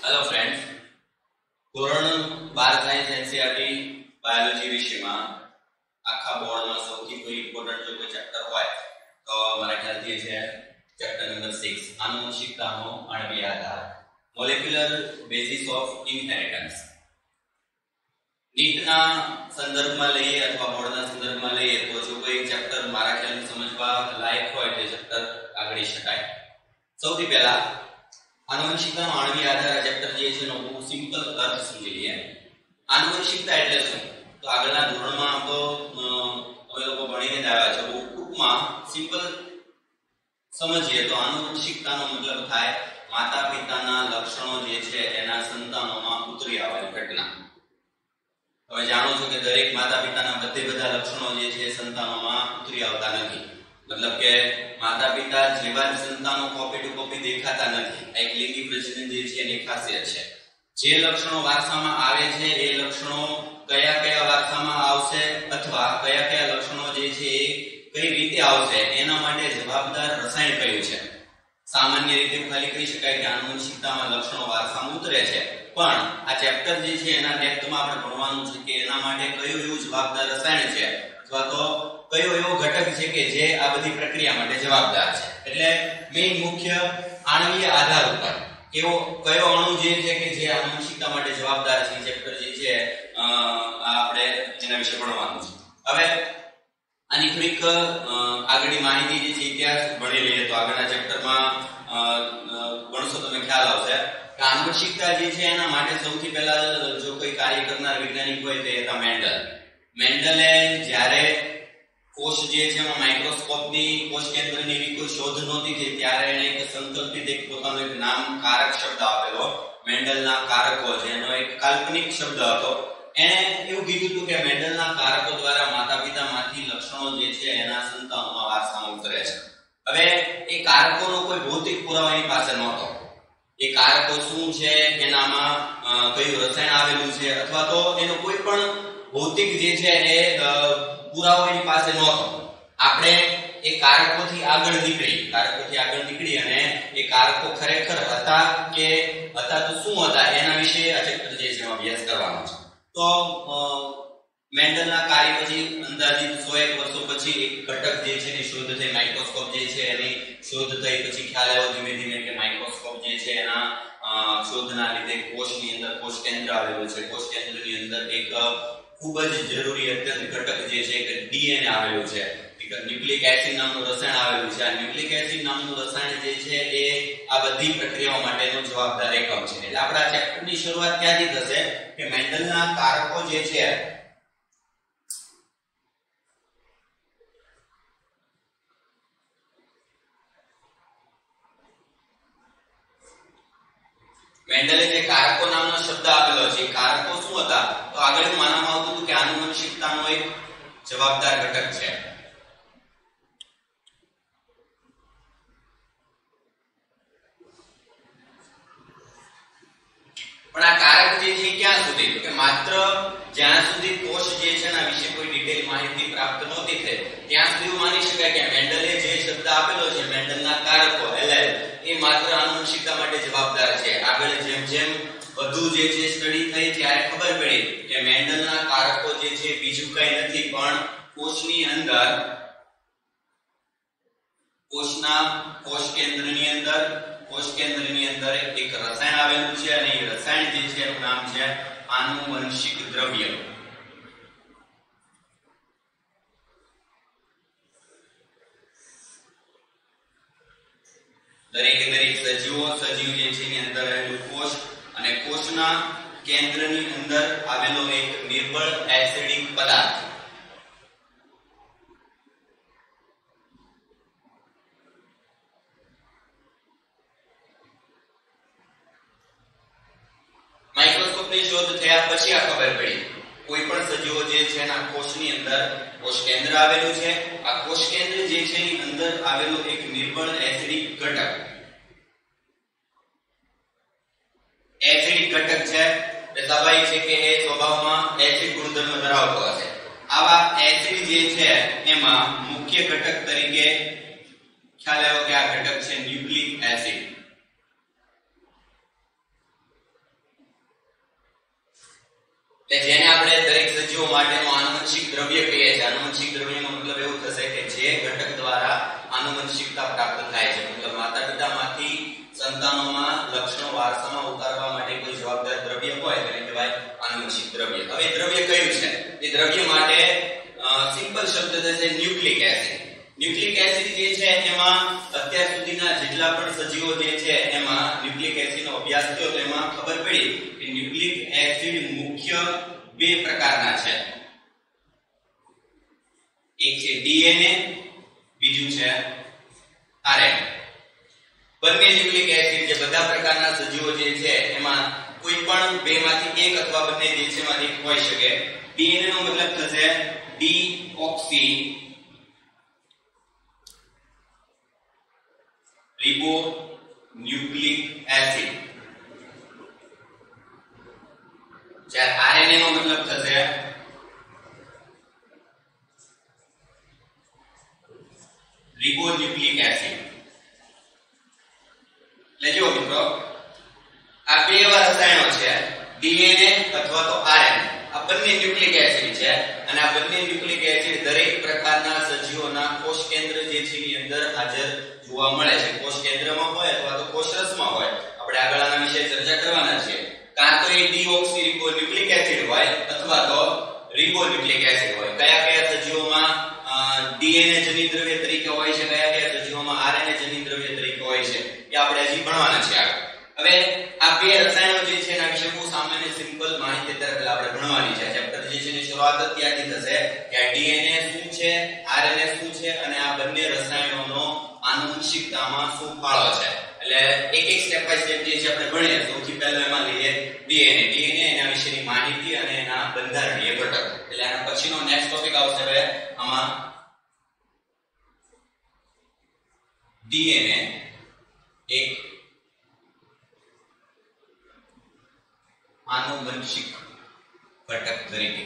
Hello friends, ધોરણ 12 science NCERT biology વિષયમાં આખા બોર્ડમાં સૌથી કોઈ ઇમ્પોર્ટન્ટ જો કોઈ ચેપ્ટર હોય તો મારા ખ્યાલથી છે ચેપ્ટર નંબર 6 આનુવંશિકતાનો આણ્વીય આધાર, મોલેક્યુલર બેસિસ ઓફ ઇનહેરિટન્સ. નીટના સંદર્ભમાં લઈએ અથવા બોર્ડના સંદર્ભમાં લઈએ તો જો કોઈ ચેપ્ટર મારા ખ્યાલથી સમજવા લાયક હોય તે ચેપ્ટર આગળી શકાય. સૌથી પહેલા આનુવંશિકતાનો આણ્વીય આધાર ચેપ્ટર જે છે એનો બહુ સિમ્પલ અર્થ સમજી લઈએ. આનુવંશિકતા એટલે શું? તો આગળના ધોરણમાં તો અમે લોકો ભણીને જ આવ્યા છે. બહુ ટૂંકમાં સિમ્પલ સમજીએ તો આનુવંશિકતાનો મતલબ થાય માતા પિતાના લક્ષણો જે છે એના સંતાનોમાં ઉતરી આવવાની ઘટના. તમે જાણો છો કે દરેક માતા પિતાના બધા લક્ષણો જે છે સંતાનોમાં ઉતરી આવતા નથી. મતલબ કે માતા પિતા જેવા જ સંતાનો કોપી ટુ કોપી દેખાતા નથી. એક લિંગી પ્રજનન જે છે એની ખાસિયત છે. જે લક્ષણો વારસામાં આવે છે એ લક્ષણો કયા વારસામાં આવશે અથવા કયા લક્ષણો જે છે એ કઈ રીતે આવશે એના માટે જવાબદાર રસાયણ કયું છે. સામાન્ય રીતે ખાલી કહી શકાય કે આનુવંશિકતામાં લક્ષણો વારસામાં ઉતરે છે, પણ આ ચેપ્ટર જે છે એના ડેપ્થમાં આપણે ભણવાનું છે કે એના માટે કયું એવું જવાબદાર રસાયણ છે અથવા તો કયો એવો ઘટક છે કે જે આ બધી પ્રક્રિયા માટે જવાબદાર છે. એટલે મેઇન મુખ્ય આણ્વીય આધાર ઉપર કયો અણુ જે છે કે જે આનુવંશિકતા માટે જવાબદાર છે ચેપ્ટર જે છે આપણે એના વિશે ભણવાનું છે. હવે આની થોડીક આગળની માહિતી જે છે ઇતિહાસ ભણી લઈએ તો આગળના ચેપ્ટરમાં ભણશો તમે ખ્યાલ આવશે કે આનુવંશિકતા જે છે એના માટે સૌથી પહેલા જો કોઈ કાર્ય કરનાર વૈજ્ઞાનિક હોય તે હતા મેન્ડલ. મેન્ડલે જ્યારે કોષ જે છે એમાં માઇક્રોસ્કોપની કોષ કેન્દ્રની એવી કોઈ શોધ નહોતી થઈ ત્યારે એને એક સંકલ્પિત એક પોતાનું એક નામ કારક શબ્દ આપેલો. મેન્ડલના કારકો જેનો એક કાલ્પનિક શબ્દ હતો. એણે એવું કીધું હતું કે મેન્ડલના કારકો દ્વારા માતા પિતામાંથી લક્ષણો જે છે એના સંતાનોમાં વારસામાં ઉતરે છે. હવે એ કારકોનો કોઈ ભૌતિક પુરાવા એની પાસે નહોતો. એ કારકો શું છે, એનામાં કયું રસાયણ આવેલું છે અથવા તો એનો કોઈ પણ ભૌતિક જે છે એ પુરાવો એની પાસે નહોતો. આપણે એ કારકોથી આગળ નીકળી અને એ કારકો ખરેખર હતા કે હતા તો શું હતા એના વિશે આ ચેપ્ટર જે છે અભ્યાસ કરવાનો છે. તો મેન્ડલના કાર્ય પછી અંદાજિત 100 વર્ષો પછી એક ઘટક જે છે એની શોધ થઈ, માઇક્રોસ્કોપ જે છે એની શોધ થઈ. પછી ખ્યાલ આવ્યો ધીમે ધીમે કે માઇક્રોસ્કોપ જે છે એના શોધના લીધે કોષની અંદર કોષ કેન્દ્ર આવેલું છે. કોષ કેન્દ્રની અંદર એક ખૂબ જ જરૂરી અત્યંત ઘટક જે છે કે ડીએનએ આવેલું છે. ન્યુક્લિક એસિડ નામનું રસાયણ આવેલું છે. આ ન્યુક્લિક એસિડ નામનું રસાયણ જે છે એ આ બધી પ્રક્રિયાઓ માટેનો જવાબદાર એકમ છે. એટલે આપણા ચેપ્ટરની શરૂઆત ક્યાંથી થશે કે મેન્ડલના કારકો જે છે મેન્ડલે જે કારકો નામનો શબ્દ આપેલો છે. કારકો શું હતા તો આગળ માનવામાં આવતું હતું કે આનુવંશિકતાનો એક જવાબદાર ઘટક છે. પણ આ કારક જે છે ક્યાં સુધી કે માત્ર જ્યાં સુધી કોષ જે છે એના વિશે કોઈ ડિટેલ માહિતી પ્રાપ્ત નહોતી થઈ ત્યાં સુધી માની શકાય કે મેન્ડલે જે શબ્દ આપેલો છે મેન્ડલના કારકો એલએલ એ માત્ર આનુવંશિકતા માટે જવાબદાર છે. આગળ જેમ જેમ વધુ જે છે સ્ટડી થઈ ત્યારે ખબર પડી કે મેન્ડલના કારકો જે છે બીજું કંઈ નથી પણ કોષની અંદર કોષ કેન્દ્રની અંદર એક રસાયણ આવેલું છે અને એ રસાયણ જે છે એનું નામ છે આનુવંશિક દ્રવ્ય. દરેક સજીવ જે છે એની અંદર રહેલું કોષ અને કોષના કેન્દ્રની અંદર આવેલો એક નિર્બળ એસિડિક પદાર્થ. માઇક્રોસ્કોપની શોધ થયા પછી આ ખબર પડી કોઈ પણ સજીવો જે છે એના કોષની અંદર કોષ કેન્દ્ર આવેલું છે. આ કોષ કેન્દ્ર જે છે એની અંદર આવેલો એક નિર્બળ એસિડિક ઘટક છે. સ્વાભાવિક છે કે એ સ્વભાવમાં એસિડ ગુણધર્મ ધરાવતો હશે. આવા એસિડ જે છે એમાં મુખ્ય ઘટક તરીકે ખ્યાલ આવ્યો કે આ ઘટક છે ન્યુક્લિક એસિડ. એટલે જેને આપણે દરેક સજીવો માટેનું આનુવંશિક દ્રવ્ય કહીએ છીએ. આનુવંશિક દ્રવ્યનો મતલબ એવું થશે કે જે ઘટક દ્વારા આનુવંશિકતા પ્રાપ્ત થાય છે, મતલબ માતા પિતામાંથી સંતાનોમાં લક્ષણો વારસામાં ઉતારવા માટે કોઈ જવાબદાર દ્રવ્ય હોય તેને કહેવાય આનુવંશિક દ્રવ્ય. હવે દ્રવ્ય કયું છે? એ દ્રવ્ય માટે સિમ્પલ શબ્દ છે ન્યુક્લિક એસિડ. ન્યુક્લિક એસિડ જે છે એમાં અત્યાર સુધીના જેટલા પણ સજીવો જે છે એમાં ન્યુક્લિક એસિડનો અભ્યાસ થયો તો એમાં ખબર પડી કે ન્યુક્લિક એસિડ મુખ્ય બે પ્રકારના છે. એક છે ડીએનએ, બીજું છે આરએનએ. બંને ન્યુક્લિક એસિડ જે બધા પ્રકારના સજીવો જે છે એમાં કોઈ પણ બેમાંથી એક અથવા બંને જે છે એમાંથી એક હોઈ શકે. ડીએનએ નો મતલબ થશે ડીઓક્સી રિબોન્યુક્લિક એસિડ. જ્યારે આરએનએ નો મતલબ થશે રિબોન્યુક્લિક એસિડ. એટલે જો મિત્રો આ બે એવા રસાયણો છે ડીએનએ અથવા તો આરએનએ. આ બંને ન્યુક્લિક એસિડ છે અને આ બંને ન્યુક્લિક એસિડ દરેક પ્રકારના સજીવોના કોષ કેન્દ્ર જે છે એની અંદર હાજર જોવા મળે છે. કોષ કેન્દ્રમાં હોય અથવા તો કોષરસમાં હોય. આપણે આગળ આના વિશે ચર્ચા કરવાના છીએ. કાં તો એ ડીઓક્સી રિબોન્યુક્લિક એસિડ હોય અથવા તો રિબોન્યુક્લિક એસિડ હોય. કયા કયા સજીવોમાં ડીએનએ જનિત દ્રવ્ય તરીકે હોય છે, કયા કયા સજીવોમાં આરએનએ જનિત દ્રવ્ય તરીકે હોય છે એ આપણે હજી ભણવાના છે આગળ. હવે આ બે રસાયણો જે છે એના વિશે બહુ સામાન્ય સિમ્પલ માહિતી અત્યારે પહેલા આપણે ભણવાની છે. ચેપ્ટર જે છે એની શરૂઆત ત્યાંથી થશે કે આ ડીએનએ શું છે, આરએનએ શું છે અને આ બંને રસાયણોનો આનુવંશિકતામાં શું ફાળો છે. એટલે એક એક સ્ટેપ બાય સ્ટેપ જે છે આપણે ભણીએ. સૌથી પહેલા એમાં લઈએ ડીએનએ. ડીએનએ એના વિશેની માહિતી અને એના બંધારણીય ઘટક. એટલે આના પછીનો નેક્સ્ટ ટોપિક આવશે હવે આમાં ડીએનએ એક આનુવંશિક ઘટક તરીકે.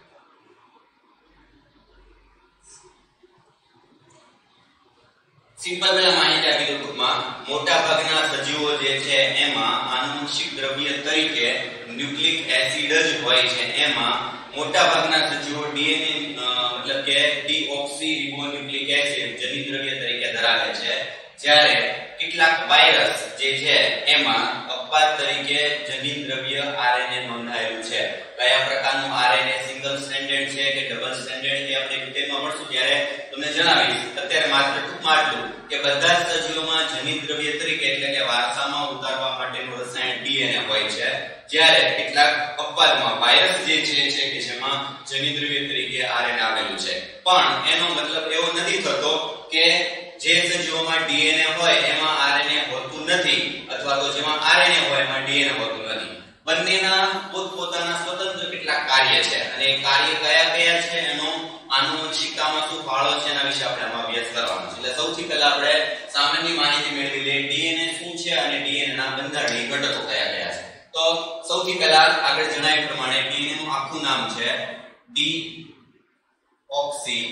સિમ્પલ પેલા માહિતી આપી દઉં ટૂંકમાં. મોટા ભાગના સજીવો જે છે એમાં આનુવંશિક દ્રવ્ય તરીકે ન્યુક્લિક એસિડ જ હોય છે. એમાં મોટા ભાગના સજીવો ડીએનએ મતલબ કે ડીઓક્સી રિબોન્યુક્લિક એસિડ જનિત દ્રવ્ય તરીકે ધરાવે છે. જ્યારે કેટલાક વાયરસ જે છે એમાં અપવાદ તરીકે જનિત દ્રવ્ય આરએનએ નોંધાયેલું છે. કયા પ્રકારનું આરએનએ સિંગલ સ્ટ્રેન્ડેડ છે કે ડબલ સ્ટ્રેન્ડેડ એ આપણે ડિટેલમાં મળશું ત્યારે તમને જણાવીશ. અત્યારે માત્ર ટૂંકમાં આટલું કે બધા જ સજીવોમાં જનિત દ્રવ્ય તરીકે એટલે કે વારસામાં ઉતારવા માટેનું રસાયણ ડીએનએ હોય છે. જ્યારે કેટલાક અપવાદમાં વાયરસ જે છે કે જેમાં જનિત દ્રવ્ય તરીકે આરએનએ આવેલું છે. પણ એનો મતલબ એવો નથી થતો કે જે સજીવોમાં ડીએનએ હોય એમાં આરએનએ હોતું નથી અથવા તો જેમાં આરએનએ હોય એમાં ડીએનએ હોતું નથી. બંનેના પોતપોતાના સ્વતંત્ર કેટલાક કાર્ય છે અને એ કાર્ય કયા કયા છે એનો આનુવંશિકતામાં શું ફાળો છે એના વિશે આપણે આમાં અભ્યાસ કરવાનો છે. એટલે સૌથી પહેલા આપણે સામાન્ય માહિતી મેળવી લઈએ ડીએનએ શું છે અને ડીએનએ ના બંધારણીય ઘટકો કયા કયા છે. તો સૌથી પહેલા આગળ જણાવ્યા પ્રમાણે ડીએનએ નું આખું નામ છે ડીઓક્સી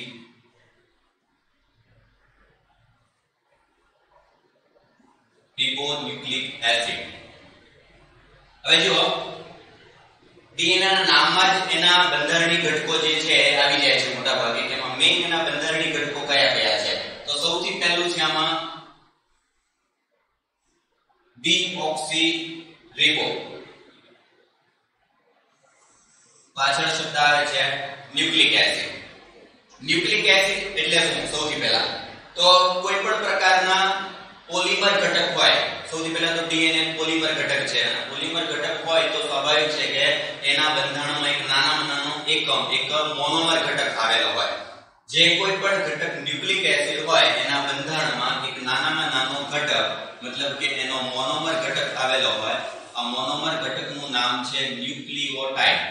રિબોન્યુક્લિક એસિડ. હવે જો ડીએનએ ના નામમાં જ એના બંધારણીય ઘટકો જે છે આવી જાય છે મોટા ભાગે. એમાં મેઇન એના બંધારણીય ઘટકો કયા કયા છે? તો સૌથી પહેલું છે આમાં ડીઓક્સી રિબો. પાછળ શબ્દ આવે છે ન્યુક્લિક એસિડ. ન્યુક્લિક એસિડ એટલે શું? સૌથી પહેલા તો કોઈ પણ પ્રકારના પોલિમર ઘટક હોય. સૌથી પહેલા તો ડીએનએ પોલિમર ઘટક છે અને પોલિમર ઘટક હોય તો સ્વાભાવિક છે કે એના બંધારણમાં એક નાનામાં નાનો એક મોનોમર ઘટક આવેલો હોય. જે કોઈ પણ ઘટક ન્યુક્લિક એસિડ હોય એના બંધારણમાં એક નાનામાં નાનો ઘટક મતલબ કે એનો મોનોમર ઘટક આવેલો હોય. આ મોનોમર ઘટકનું નામ છે ન્યુક્લિયોટાઇડ.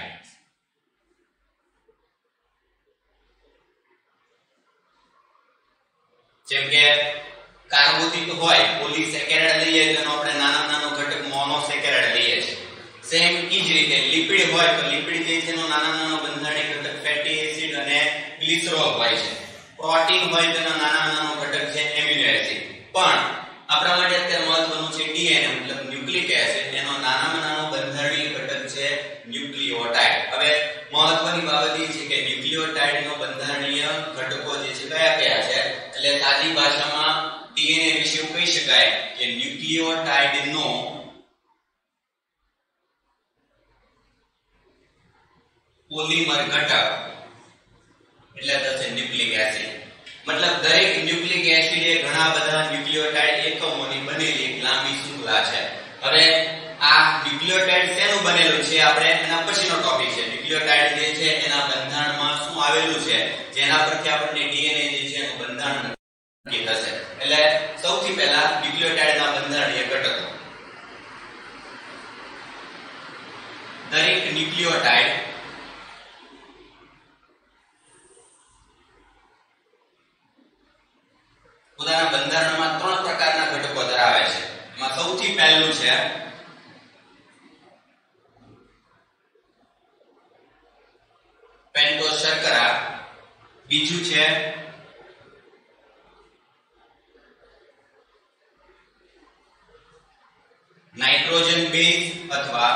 જેમ કે કાર્બોદિત હોય પોલીસેકેરાઇડ લઈએ તો એનો આપણે નાના નાનો ઘટક મોનોસેકેરાઇડ લઈએ છીએ. સેમ ઈ જ રીતે લિપિડ હોય તો લિપિડ જે છે એનો નાના નાનો બંધારણીય ઘટક ફેટી એસિડ અને ગ્લિસરોલ હોય છે. પ્રોટીન હોય તો એનો નાના નાનો ઘટક છે એમિનો એસિડ. પણ આપણા માટે અત્યારે મહત્વનું છે ડીએનએ મતલબ ન્યુક્લિક એસિડ. એનો નાનામાં નાનો બંધારણીય ઘટક છે ન્યુક્લિયોટાઇડ. હવે સાદી ભાષામાં ડીએનએ વિશે એવું કહી શકાય કે ન્યુક્લિયોટાઇડનો પોલિમર ઘટક એટલે થશે ન્યુક્લિક એસિડ. મતલબ દરેક ન્યુક્લિક એસિડ એ ઘણા બધા ન્યુક્લિયોટાઇડ એકમોની બનેલી એક લાંબી શૃંખલા છે. હવે આ ન્યુક્લિયોટાઇડ શેનું બનેલું છે આપણે એના પછીનો ટોપિક છે. ન્યુક્લિયોટાઇડ જે છે એના બંધારણમાં શું આવેલું છે જેના પરથી આપણને ડીએનએ જે છે એનું બંધારણ નક્કી થશે. એટલે સૌથી પહેલા ન્યુક્લિયોટાઇડના બંધારણીય ઘટકો. દરેક ન્યુક્લિયોટાઇડ પોતાના બંધારણમાં 3 પ્રકારના ઘટકો ધરાવે છે. એમાં સૌથી પહેલું છે પેન્ટોઝ શર્કરા, બીજું છે નાઇટ્રોજન બેઝ અથવા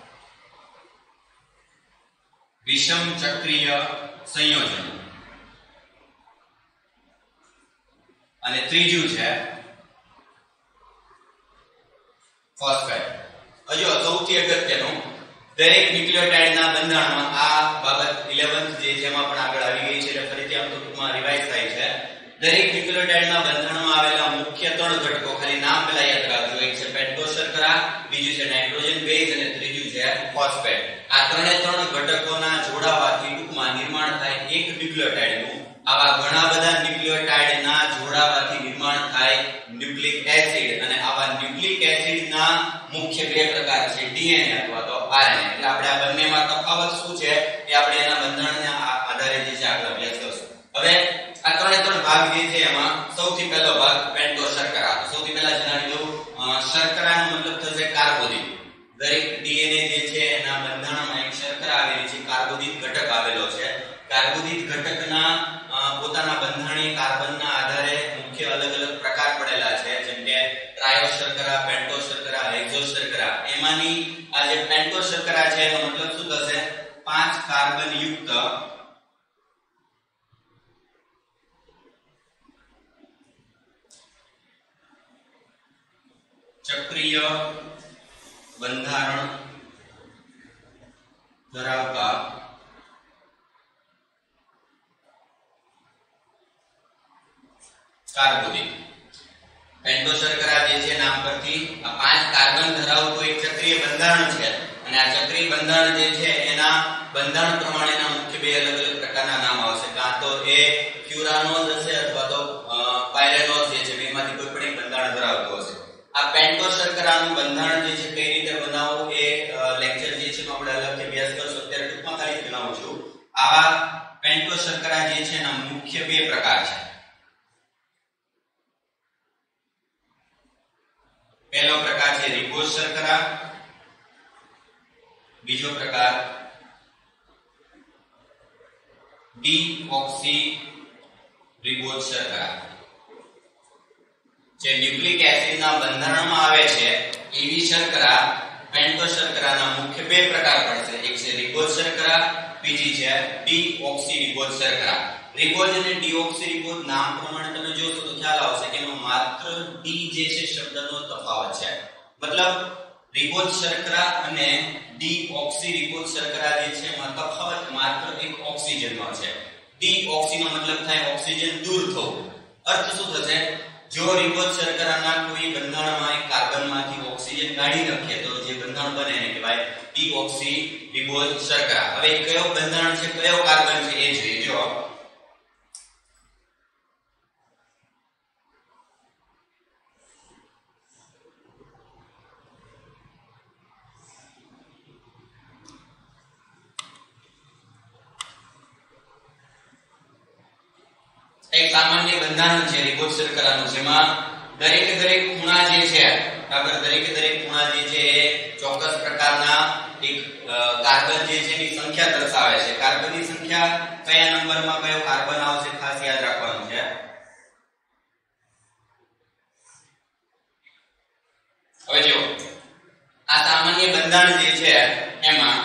વિષમ ચક્રીય સંયોજનો, અને ત્રીજું છે ફોસ્ફેટ. હજુ સૌથી અગત્યનું દરેક ન્યુક્લિયોટાઇડના બંધારણમાં આ બાબત 11th જે જેમાં પણ આગળ આવી ગઈ છે એટલે ફરીથી આમ તો ટૂંકમાં રિવાઇઝ થાય છે. દરેક ન્યુક્લિયોટાઇડના બંધારણમાં આવેલા મુખ્ય 3 ઘટકો ખાલી નામ પહેલા યાદ રાખજો. એક છે પેન્ટોઝ શર્કરા, બીજું છે નાઇટ્રોજન બેઝ અને ત્રીજું છે ફોસ્ફેટ. આ 3 ઘટકોના જોડાવાથી ટૂંકમાં નિર્માણ થાય એક ન્યુક્લિયોટાઇડનું. આવા ઘણા બધા ન્યુક્લિયોટાઇડના જોડાવાથી નિર્માણ થાય ન્યુક્લિક એસિડ, અને આવા ન્યુક્લિક એસિડના મુખ્ય 2 પ્રકાર છે ડીએનએ અથવા તો આરએનએ. એટલે આપણે આ બંનેમાં તફાવત શું છે એ આપણે એના બંધારણના આધારે જે છે આગળ અભ્યાસ કરશું. હવે આ 3 ભાગ જે છે એમાં સૌથી પહેલો ભાગ પેન્ટોઝ શર્કરા. સૌથી પહેલા જણાવી દઉં, શર્કરાનો મતલબ થશે કાર્બોદિત. દરેક ડીએનએ જે છે એના બંધારણમાં એક શર્કરા આવેલી છે, કાર્બોદિત ઘટક આવેલો છે. કાર્બોદિત ઘટકના પોતાના બંધારણીય કાર્બનના આધારે મુખ્ય અલગ અલગ પ્રકાર પડેલા છે, જેમ કે ટ્રાયોઝ શર્કરા, પેન્ટોઝ શર્કરા, હેક્ઝોઝ શર્કરા. એમાંની આ જે પેન્ટોઝ શર્કરા છે એનો મતલબ શું થશે? 5 કાર્બન યુક્ત ચક્રીય બંધારણ ધરાવતા કાર્બોદિત. પેન્ટોઝ શર્કરા જે છે નામ પરથી આ 5 કાર્બન ધરાવતું એક ચક્રીય બંધારણ છે, અને આ ચક્રીય બંધારણ જે છે એના બંધારણ પ્રમાણેના મુખ્ય 2 અલગ અલગ પ્રકારના નામ આવશે. કાં તો એ ફ્યુરાનોઝ હશે અથવા તો પાયરેનોઝ જે છે બેમાંથી કોઈ પણ એક બંધારણ ધરાવતું હશે. આ પેન્ટોઝ શર્કરાનું બંધારણ જે છે કઈ રીતે બનાવવું એ લેક્ચર જે છે આપણે અલગથી અભ્યાસ કરશું. અત્યારે ટૂંકમાં ખાલી જણાવું છું. આવા પેન્ટોઝ શર્કરા જે છે એના મુખ્ય 2 પ્રકાર છે. પહેલો પ્રકાર છે રિબોઝ શર્કરા, બીજો પ્રકાર ડીઓક્સી રિબોઝ શર્કરા. જે ન્યુક્લિક એસિડના બંધારણમાં આવે છે એવી શર્કરા પેન્ટોઝ શર્કરાના મુખ્ય 2 પ્રકાર પડશે. એક છે રિબોઝ શર્કરા, બીજી છે ડીઓક્સી રિબોઝ શર્કરા. રિબોઝ અને ડીઓક્સી રિબોઝ નામ પ્રમાણે તમે જોશો તો ખ્યાલ આવશે કે એનો માત્ર ડી જે છે શબ્દનો તફાવત છે. મતલબ રિબોઝ શર્કરા અને ડીઓક્સી રિબોઝ શર્કરા જે છે એમાં તફાવત માત્ર એક ઓક્સિજનનો છે. ડીઓક્સી નો મતલબ થાય ઓક્સિજન દૂર થવું. અર્થ શું થશે? જો રિબોઝ શર્કરાના કોઈ બંધારણમાં એક કાર્બનમાંથી ઓક્સિજન કાઢી નાખીએ તો જે બંધારણ બને એને કહેવાય ડીઓક્સી રિબોઝ શર્કરા. હવે કયો બંધારણ છે, કયો કાર્બન છે એ જોઈએ. જો એક સામાન્ય બંધારણ છે રિબોઝ શર્કરાનું, જેમાં દરેક ખૂણા જે છે બરાબર દરેક ખૂણા જે છે એ ચોક્કસ પ્રકારના એક કાર્બન જે છે એની સંખ્યા દર્શાવે છે. કાર્બનની સંખ્યા કયા નંબરમાં કયો કાર્બન આવશે ખાસ યાદ રાખવાનું છે. હવે જો આ સામાન્ય બંધારણ જે છે એમાં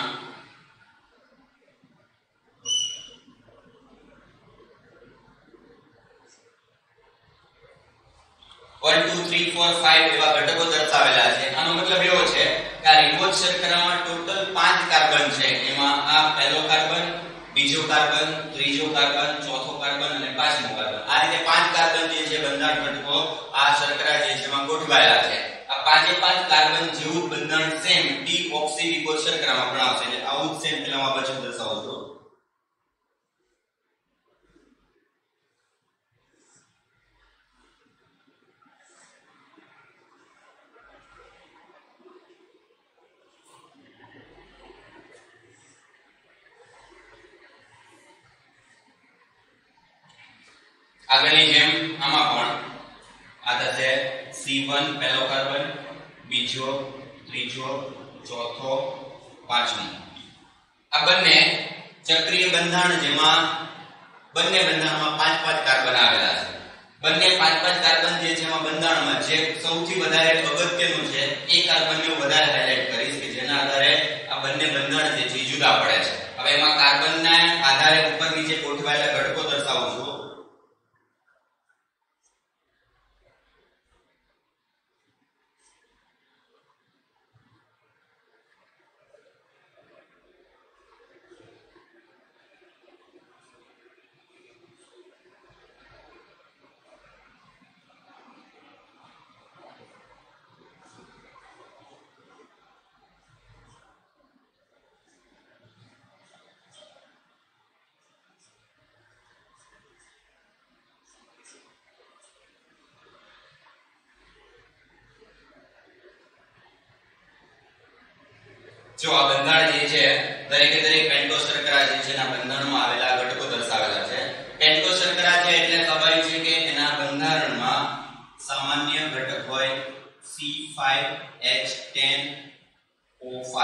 1 2 3 4 5 એવા ઘટકો દર્શાવેલા છે. આનો મતલબ એવો છે કે આ રિબોઝ શર્કરામાં ટોટલ 5 કાર્બન છે. એમાં આ પહેલો કાર્બન, બીજો કાર્બન, ત્રીજો કાર્બન, ચોથો કાર્બન અને પાંચમો કાર્બન. આ રીતે 5 કાર્બન જે છે બંધારણ ઘટકો આ શર્કરા જે છે એમાં ગોઠવાયેલા છે. આ પાંચે 5 કાર્બન જેવું બંધારણ સેમ ડીઓક્સી રિબોઝ શર્કરામાં પણ આવશે. એટલે આવું જ સેમ પેલા આ બાજુ દર્શાવો છો. આગળની જેમ આમાં પણ આ થશે C1 પહેલો કાર્બન, બીજો, ત્રીજો, ચોથો, પાંચમો. આ બંને ચક્રીય બંધારણ જેમાં બંને બંધારણમાં 5 કાર્બન આવેલા છે. બંને 5 કાર્બન જે છે એમાં બંધારણમાં જે સૌથી વધારે અગત્યનું છે એ કાર્બનને વધારે હાઇલાઇટ કરીશ કે જેના આધારે આ બંને બંધારણ જે છે જુદા પડે છે. હવે એમાં કાર્બનના આધારે ઉપર નીચે ગોઠવાયેલા ઘટકો દર્શાવું છું. જો આ બંધારણ જે છે દરેકે દરેક પેન્ટોસ શર્કરા જે છે એના બંધારણમાં આવેલા ઘટકો દર્શાવેલા છે. પેન્ટોસ શર્કરા છે એટલે સ્વાભાવિક છે કે એના બંધારણમાં સામાન્ય ઘટક હોય C5H10O5.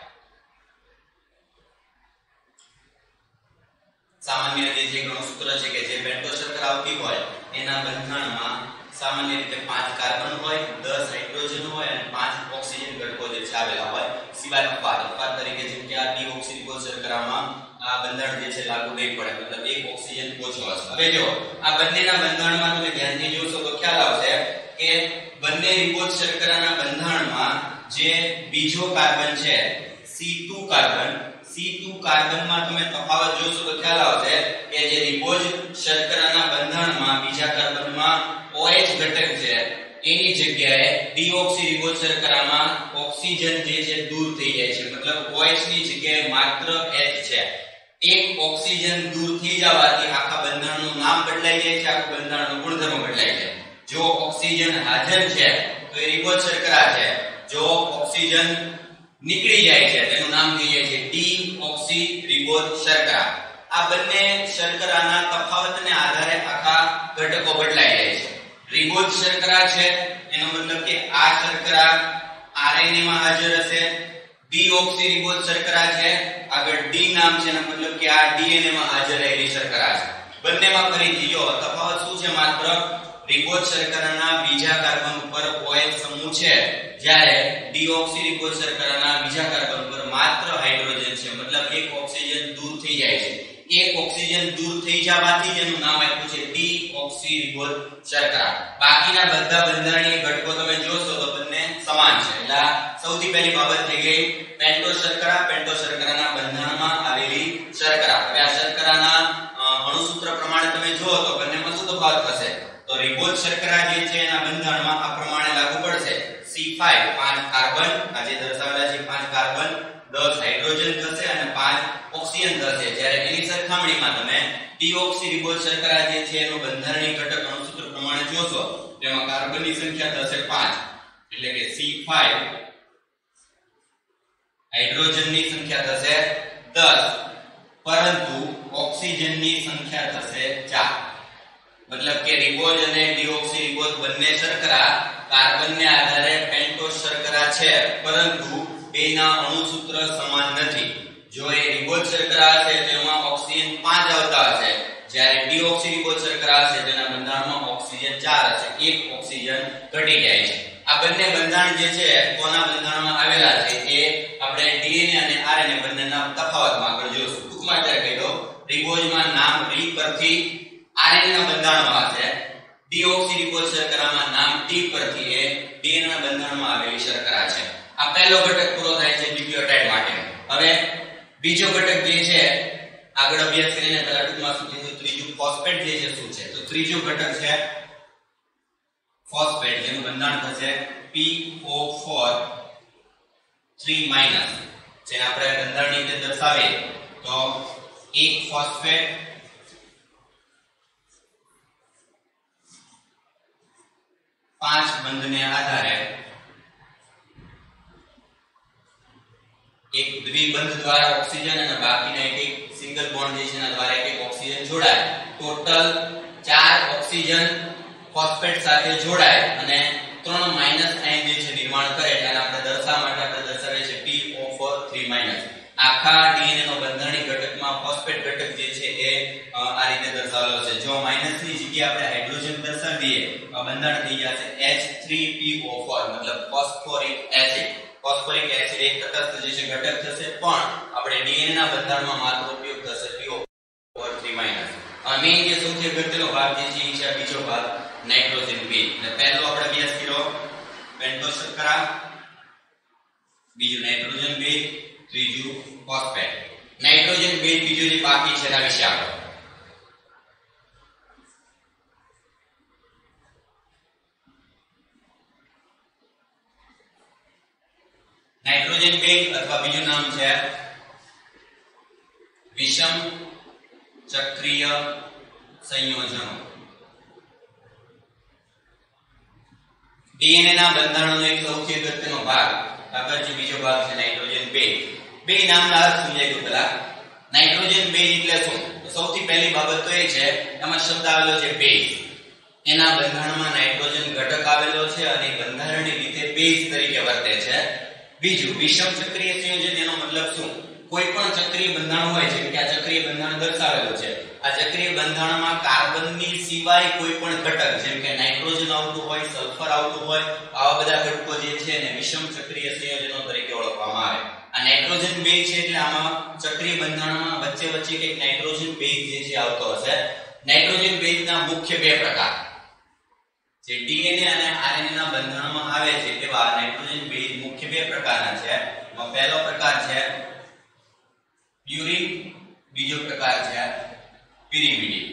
સામાન્ય જે ગુણસૂત્ર છે કે જે પેન્ટોસ શર્કરા આવતી હોય એના બંધારણમાં સામાન્ય રીતે 5 કાર્બન હોય, 10 હાઇડ્રોજન હોય અને 5 ઓક્સિજન ઘટકો જે છે આવેલા હોય. સિવાય અપવાદ તરીકે જેમ કે આ ડીઓક્સી રિબોઝ શર્કરામાં આ બંધારણ જે છે લાગુ નહીં પડે, મતલબ એક ઓક્સિજન ઓછો હશે. હવે જો આ બંનેના બંધારણમાં તમે ધ્યાનથી જોશો તો ખ્યાલ આવશે કે બંને રિબોઝ શર્કરાના બંધારણમાં જે બીજો કાર્બન છે C2 કાર્બનમાં તમે તફાવત જોશો તો ખ્યાલ આવશે કે જે રિબોઝ શર્કરાના બંધારણમાં બીજા કાર્બનમાં OH ઘટક છે એની જગ્યાએ ડીઓક્સી રિબોઝ શર્કરામાં ઓક્સિજન જે છે દૂર થઈ જાય છે. મતલબ OH ની જગ્યાએ માત્ર H છે. એક ઓક્સિજન દૂર થઈ જવાથી આખા બંધારણનું નામ બદલાઈ જાય છે, આખું બંધારણનો ગુણધર્મ બદલાય છે. જો ઓક્સિજન હાજર છે તો એ રિબોઝ શર્કરા છે. જો ઓક્સિજન નીકળી જાય છે તેનું નામ થઈ જાય છે ડીઓક્સી રિબોઝ શર્કરા. આ બંને શર્કરાના તફાવતને આધારે આખા ઘટકો બદલાઈ જાય છે. રિબોઝ શર્કરા છે એનો મતલબ કે આ શર્કરા RNA માં હાજર હશે. ડીઓક્સી રિબોઝ શર્કરા છે આગળ D નામ છે એનો મતલબ કે આ DNA માં હાજર રહેલી શર્કરા છે. બંનેમાં ફરીથી જો તફાવત શું છે, માત્ર રિબોઝ શર્કરાના બીજા કાર્બન ઉપર OH સમૂહ છે જ્યારે ડીઓક્સી રિબોઝ શર્કરાના બીજા કાર્બન ઉપર માત્ર હાઇડ્રોજન છે. મતલબ એક ઓક્સિજન દૂર થઈ જાય છે. એક ઓક્સિજન દૂર થઈ જવાથી એનું નામ આપ્યું છે ડીઓક્સી રિબોઝ શર્કરા. બાકીના બધા બંધારણીય ઘટકો તમે જોશો તો બંને સમાન છે. એટલે સૌથી પહેલી બાબત થઈ ગઈ પેન્ટોસ શર્કરાના બંધારણમાં આવેલી શર્કરા. હવે આ શર્કરાના અણુસૂત્ર પ્રમાણે તમે જુઓ તો બંનેમાં શું તફાવત થશે? તો રિબોઝ શર્કરા જે છે એના બંધારણમાં આ પ્રમાણે લાગુ પડશે. C5 5 કાર્બન, આ જે દર્શાવેલા છે 5 કાર્બન, 10 હાઇડ્રોજન થશે અને 5 ઓક્સિજન થશે. જ્યારે એની સરખામણીમાં તમે ડીઓક્સી રિબોઝ શર્કરા જે છે એનો બંધારણીય ઘટક અણુસૂત્ર પ્રમાણે જોશો તેમાં કાર્બનની સંખ્યા થશે 5, એટલે કે C5 હાઇડ્રોજનની સંખ્યા થશે 10 પરંતુ ઓક્સિજનની સંખ્યા થશે 4. મતલબ કે રિબોઝ અને ડીઓક્સી રિબોઝ બંને શર્કરા કાર્બનને આધારે પેન્ટોસ શર્કરા છે પરંતુ બેના અણુસૂત્ર સમાન નથી. જો એ રિબોઝ શર્કરા છે તેમાં ઓક્સિજન 5 આવતા હશે, જ્યારે ડીઓક્સી રિબોઝ શર્કરા છે તેના બંધારણમાં ઓક્સિજન 4 હશે. એક ઓક્સિજન ઘટી જાય છે. આ બંને બંધારણ જે છે કોના બંધારણમાં આવેલા છે એ આપણે DNA અને RNA બંનેના તફાવતમાં આગળ જોઈશું. ટૂંકમાં ત્યારે કહી દો, રિબોઝમાં નામ રી પરથી RNA ના બંધારણમાં હશે, ડીઓક્સી શર્કરામાં નામ ટી પરથી એ DNA ના બંધારણમાં આવેલી શર્કરા છે. આ પહેલો ઘટક પૂરો થાય છે ન્યુક્લિયોટાઇડ માટે. હવે બીજો ઘટક જે છે આગળ અભ્યાસ કરીને પહેલા ટૂંકમાં શું કીધું, ત્રીજું ફોસ્ફેટ જે છે શું છે, તો ત્રીજો ઘટક છે ફોસ્ફેટ, જેનું બંધારણ થશે PO4 3- જેને આપણે બંધારણની રીતે દર્શાવીએ તો એક ફોસ્ફેટ પાંચ બંધને આધારે એક દ્વિબંધ દ્વારા ઓક્સિજન અને બાકીના એક સિંગલ બોન્ડ જે છે એના દ્વારા એક ઓક્સિજન જોડાય, ટોટલ 4 ઓક્સિજન ફોસ્ફેટ સાથે જોડાય અને 3 માઈનસ આયન જે છે નિર્માણ કરે, એટલે આપણે દર્શાવવા માટે આપણે દર્શાવીએ છીએ PO4 3-. આખા DNA નો બંધારણીય ઘટકમાં ફોસ્ફેટ ઘટક જે છે એ આ રીતે દર્શાવેલો છે. જો માઈનસ ની જગ્યાએ આપણે હાઇડ્રોજન દર્શાવી દઈએ તો બંધારણ થઈ જશે H3PO4, મતલબ ફોસ્ફોરિક એસિડ. ફોસ્ફોરિક એસિડ એક તટસ્થ જે છે ઘટક થશે, પણ આપણે DNA ના બંધારણમાં માત્ર ઉપયોગ થશે PO4 3-. મેઈન જે સૌથી અગત્યનો ભાગ જે છે એ છે બીજો ભાગ નાઇટ્રોજન બેઝ. એટલે પહેલો આપણે અભ્યાસ કર્યો પેન્ટોસ શર્કરા, બીજું નાઇટ્રોજન બેઝ, ત્રીજું ફોસ્ફેટ. નાઇટ્રોજન બેઝ બીજું જે બાકી છે એના વિશે આપણે નાઇટ્રોજન બેઝ અથવા બીજું નામ છે વિષમ ચક્રીય સંયોજનો. DNA ના બંધારણનો એક સૌથી અગત્યનો ભાગ આગળ જે બીજો ભાગ છે નાઇટ્રોજન બેઝ. બે નામના અર્થ સમજાય પેલા. નાઇટ્રોજન બેઝ એટલે શું? તો સૌથી પહેલી બાબત તો એ છે એમાં શબ્દ આવેલો છે બેઝ. એના બંધારણમાં નાઇટ્રોજન ઘટક આવેલો છે અને બંધારણની રીતે બેઝ તરીકે વર્તે છે. બીજું વિષમ ચક્રીય સંયોજન, એનો મતલબ શું? કોઈ પણ ચક્રીય બંધારણ હોય છે કે આ ચક્રીય બંધારણ દર્શાવેલું છે, આ ચક્રીય બંધારણમાં કાર્બનની સિવાય કોઈ પણ ઘટક જેમ કે નાઇટ્રોજન આવતું હોય, સલ્ફર આવતું હોય, આવા બધા ઘટકો જે છે એને વિષમ ચક્રીય સંયોજનો તરીકે ઓળખવામાં આવે. આ નાઇટ્રોજન બેઝ છે એટલે આમાં ચક્રીય બંધારણમાં વચ્ચે વચ્ચે એક નાઇટ્રોજન બેઝ જે છે આવતો હશે. નાઇટ્રોજન બેઝના મુખ્ય બે પ્રકાર જે DNA અને RNA ના બંધારણમાં આવે છે એવા નાઇટ્રોજન બેઝ મુખ્ય બે પ્રકારના છે. એમાં પહેલો પ્રકાર છે પ્યુરિન, બીજો પ્રકાર છે પિરિમિડિન.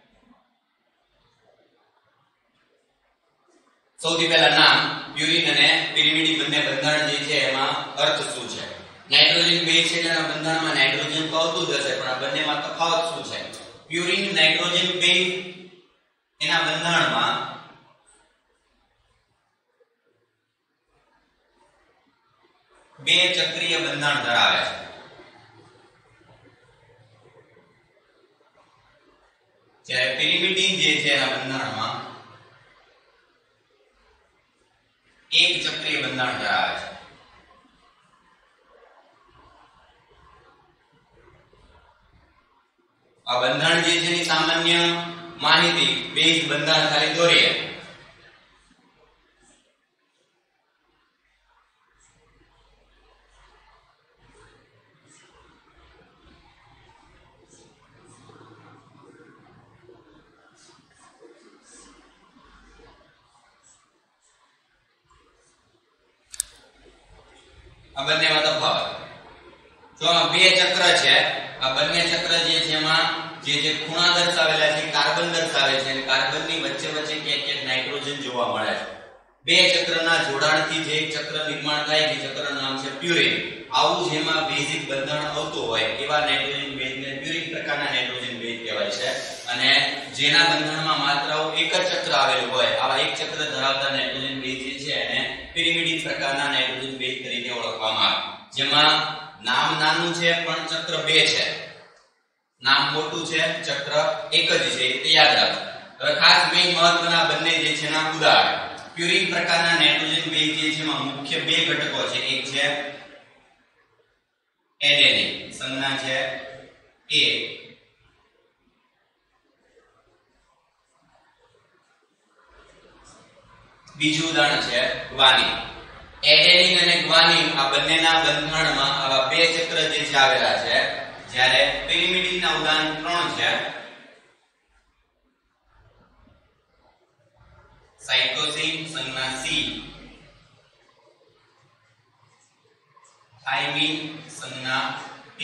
સૌથી પહેલા નામ પ્યુરિન અને પિરિમિડિન બંને બંધારણ જે છે એમાં અર્થ શું છે? નાઇટ્રોજન બેઝ છે એના બંધારણમાં નાઇટ્રોજન તો આવતું જ હશે, પણ આ બંનેમાં તફાવત શું છે? પ્યુરિન નાઇટ્રોજન બેઝ એના બંધારણમાં બે ચક્રીય બંધારણ ધરાવે છે. જ્યારે પિરિમિડિન જે છે એના બંધારણમાં એક ચક્રીય બંધારણ ધરાવે છે. આ બંધારણ જે છે એની સામાન્ય માહિતી બેઝ બંધારણ ખાલી દોરીએ. આ બંનેમાં તફાવત જો આ બે ચક્ર છે, આ બંને ચક્ર જે છે એમાં જે ખૂણા દર્શાવેલા છે કાર્બન દર્શાવે છે અને કાર્બનની વચ્ચે વચ્ચે ક્યાંક નાઇટ્રોજન જોવા મળે છે. બે ચક્રના જોડાણથી જે ચક્ર નિર્માણ થાય છે ચક્રનું નામ છે પ્યુરિન. આવું જેમાં બેઝિક બંધારણ આવતું હોય એવા નાઇટ્રોજન બેઝને પ્યુરિન પ્રકારના નાઇટ્રોજન બેઝ કહેવાય છે. અને જેના બંધારણમાં માત્ર એક જ ચક્ર આવેલું હોય આવા એક ચક્ર ધરાવતા નાઇટ્રોજન બેઝ જે છે એને પિરિમિડિન પ્રકારના નાઇટ્રોજન બેઝ તરીકે ઓળખવામાં આવે. જેમાં નામ નાનું છે પણ ચક્ર બે છે, નામ મોટું છે ચક્ર એક જ છે, તે યાદ રાખો. હવે ખાસ મેઈન મહત્વના બંને જે છે ના ઉદાહરણ પ્યુરિન પ્રકારના નાઇટ્રોજન બેઝ જે છે એમાં મુખ્ય બે ઘટકો છે. એક છે એડેનિન, સંજ્ઞા છે A, બીજું ઉદાહરણ છે ગ્વાનિન. એડેનિન અને ગ્વાનિન આ બંનેના બંધારણમાં આવા બે ચક્ર જે છે આવેલા છે, જ્યારે પિરિમિડિનના ઉદાહરણ 3 છે સાઇટોસિન સંજ્ઞા C, થાઇમિન સંજ્ઞા T,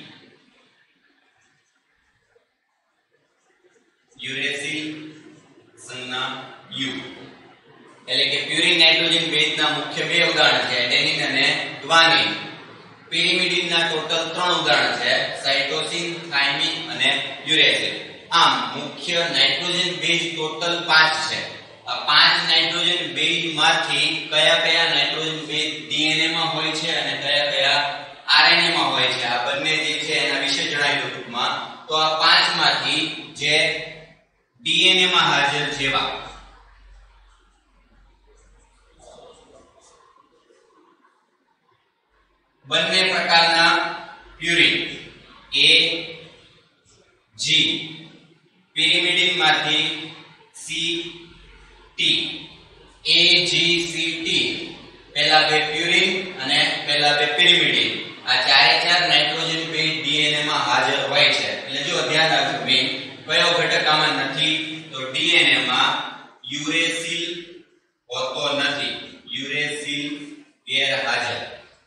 યુરેસિલ સંજ્ઞા U. એટલે કે પ્યુરિન નાઇટ્રોજન બેઝના મુખ્ય બે ઉદાહરણ છે એડેનિન અને ગ્વાનિન. પિરિમિડિનના ટોટલ 3 ઉદાહરણ છે સાઇટોસિન, થાઇમિન અને યુરેસિલ. આમ મુખ્ય નાઇટ્રોજન બેઝ ટોટલ 5 છે. આ 5 નાઇટ્રોજન બેઝ માંથી કયા કયા નાઇટ્રોજન બેઝ ડીએનએ માં હોય છે અને કયા કયા આરએનએ માં હોય છે આ બંને જે છે એના વિશે જણાવ્યું ટૂંકમાં. તો આ 5 માંથી જે ડીએનએ માં હાજર જેવા બંને પ્રકારના પ્યુરિન A, G, પિરિમિડિન માંથી C, T, A, G, C, T, પહેલા બે પ્યુરિન અને પહેલા બે પિરિમિડિન, આ ચારે ચાર નાઇટ્રોજન બેઝ ડીએનએ માં હાજર હોય છે. એટલે જો ધ્યાન રાખજો મેં કયો ઘટક આમાં નથી તો ડીએનએ માં યુરેસિલ હોતો નથી, યુરેસિલ ગેરહાજર.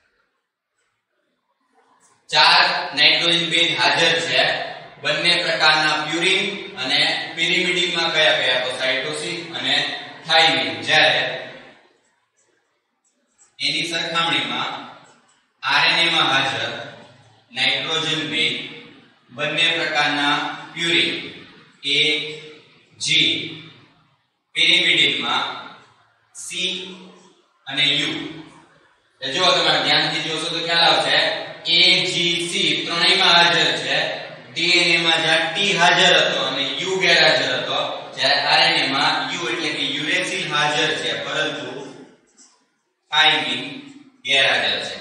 4 નાઇટ્રોજન બેઝ હાજર છે બંને પ્રકારના પ્યુરિન અને પિરિમિડિન માં કયા કયા તો સાઇટોસિન અને થાઇમિન. જ્યારે એની સરખામણીમાં આરએનએ માં હાજર નાઇટ્રોજન બેઝ બંને પ્રકારના પ્યુરિન A, G, પિરિમિડિન માં C અને U. જો તમે ધ્યાનથી જોશો તો ખ્યાલ આવશે A, G, C ત્રણેયમાં હાજર છે. ડીએનએ માં જ્યાં T હાજર હતો અને U ગેરહાજર હતો, જ્યારે આરએનએ માં U એટલે કે યુરેસિલ હાજર છે પરંતુ થાઇમિન ગેરહાજર છે.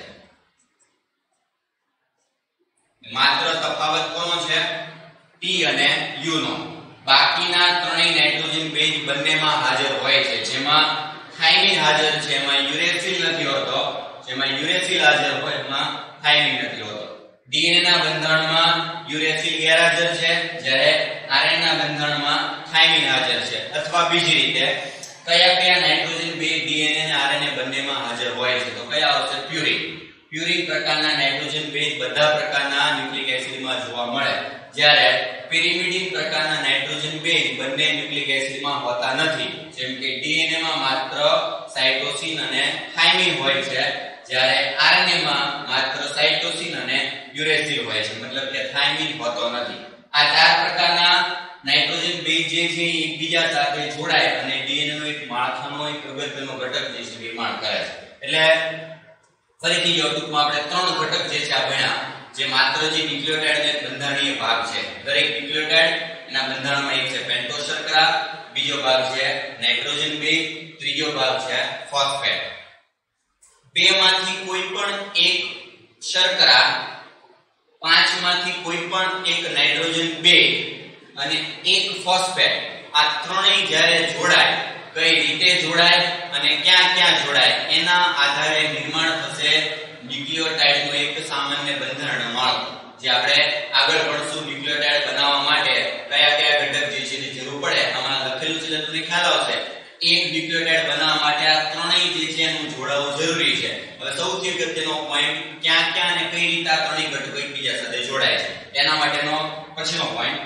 માત્ર તફાવત કોનો છે? T અને U નો. બાકીના ત્રણેય નાઇટ્રોજન બેઝ બંનેમાં હાજર હોય છે. જેમાં થાઇમિન હાજર છે એમાં યુરેસિલ નથી હોતો, જેમાં યુરેસિલ હાજર હોય એમાં થાઇમિન નથી હોતો. ડીએનએ ના બંધારણમાં યુરેસિલ ગેરહાજર છે જ્યારે આરએનએ ના બંધારણમાં થાઇમિન હાજર છે. અથવા બીજી રીતે કયા કયા નાઇટ્રોજન બેઝ ડીએનએ અને આરએનએ બંનેમાં હાજર હોય છે તો કયા આવશે? પ્યુરિન. પ્યુરિન પ્રકારના નાઇટ્રોજન બેઝ બધા પ્રકારના ન્યુક્લિક એસિડમાં જોવા મળે, જ્યારે પિરિમિડિન પ્રકારના નાઇટ્રોજન બેઝ બંને ન્યુક્લિક એસિડમાં હોતા નથી. જેમ કે ડીએનએ માં માત્ર સાઇટોસિન અને થાઇમિન હોય છે, જ્યારે આરએનએ માં માત્ર સાઇટોસિન અને યુરેસિલ હોય છે, મતલબ કે થાઇમિન હોતો નથી. આ 4 પ્રકારના નાઇટ્રોજન બેઝ જે છે એ એકબીજા સાથે જોડાય અને ડીએનએ નો એક માળખાનો એક અગત્યનો ઘટક જે છે નિર્માણ કરે છે. એટલે ફરીથી જો ટૂંકમાં આપણે 3 ઘટક જે છે આ ભણ્યા, જે માત્ર જે ન્યુક્લિયોટાઇડ નો બંધારણીય ભાગ છે. દરેક ન્યુક્લિયોટાઇડ એના બંધારણમાં એક છે પેન્ટોઝ શર્કરા, બીજો ભાગ છે નાઇટ્રોજન બેઝ, ત્રીજો ભાગ છે ફોસ્ફેટ. બે માંથી કોઈ પણ એક શર્કરા, 5 માંથી કોઈ પણ એક નાઇટ્રોજન બેઝ અને એક ફોસ્ફેટ, આ ત્રણેય જ્યારે જોડાય, કઈ રીતે જોડાય અને ક્યાં ક્યાં જોડાય એના આધારે નિર્માણ થશે ન્યુક્લિયોટાઇડ નું એક સામાન્ય બંધારણ માળખું. જે આપણે આગળ ભણશું ન્યુક્લિયોટાઇડ બનાવવા માટે કયા કયા ઘટક જે છે એની જરૂર પડે. આમાં લખેલું છે તમને ખ્યાલ આવશે. એક ન્યુક્લિયોટાઇડ બનાવવા માટે આ ત્રણેય જે છે એનું જોડાવું જરૂરી છે. હવે સૌથી અગત્યનો પોઈન્ટ ક્યાં ક્યાં અને કઈ રીતે આ ત્રણેય ઘટકો એકબીજા સાથે જોડાય છે એના માટેનો પછીનો પોઈન્ટ.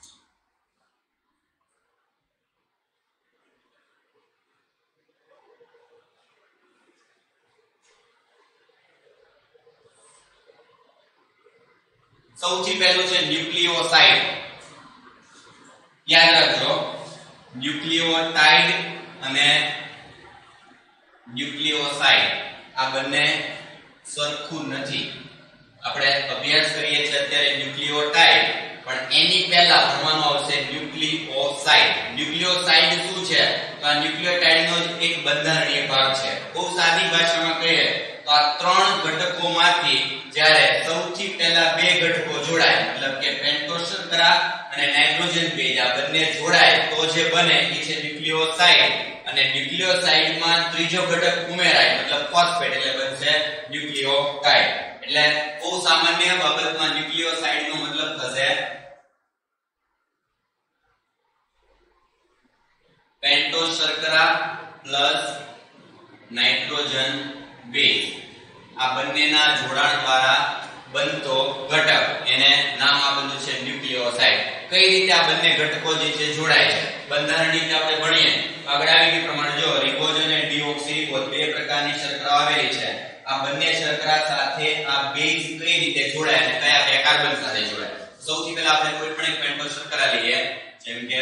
સૌથી પહેલું છે ન્યુક્લિયોસાઇડ. યાદ રાખજો, ન્યુક્લિયોટાઇડ અને ન્યુક્લિયોસાઇડ આ બંને સરખું નથી. આપણે અભ્યાસ કરીએ છીએ અત્યારે ન્યુક્લિયોટાઇડ, પણ એની પહેલા ભણવાનું આવશે ન્યુક્લિયોસાઇડ. ન્યુક્લિયોસાઇડ શું છે? તો આ ન્યુક્લિયોટાઇડ નો એક બંધારણીય ભાગ છે. બહુ સાદી ભાષામાં કહીએ તો આ 3 ઘટકોમાંથી જ્યારે સૌથી પહેલા 2 ઘટકો જોડાય, મતલબ કે પેન્ટોઝ શર્કરા અને નાઇટ્રોજન બેઝ આ બંને જોડાય તો જે બને એ છે ન્યુક્લિયોસાઇડ. અને ન્યુક્લિયોસાઇડમાં ત્રીજો ઘટક ઉમેરાય, મતલબ ફોસ્ફેટ, એટલે બનશે ન્યુક્લિયોટાઇડ. એટલે બહુ સામાન્ય બાબતમાં ન્યુક્લિયોસાઇડ નો મતલબ થશે પેન્ટોઝ પેન્ટોસ શર્કરા પ્લસ નાઇટ્રોજન બેઝ આ બંનેના જોડાણ દ્વારા બનતો ઘટક એને નામ આપેલું છે ન્યુક્લિયોસાઇડ. કઈ રીતે આ બંને ઘટકો જે છે જોડાય છે બંધારણ રીતે આપણે ભણીએ આગળ આવી ગયું પ્રમાણે જો રિબોઝ અને ડીઓક્સીરિબોઝ બે પ્રકારની શર્કરા આવેલી છે. આ બંને શર્કરા સાથે આ બેઝ કઈ રીતે જોડાય અને કયા કયા કાર્બન સાથે જોડાય. સૌથી પહેલા આપણે કોઈ પણ એક પેન્ટોસ શર્કરા લઈએ જેમ કે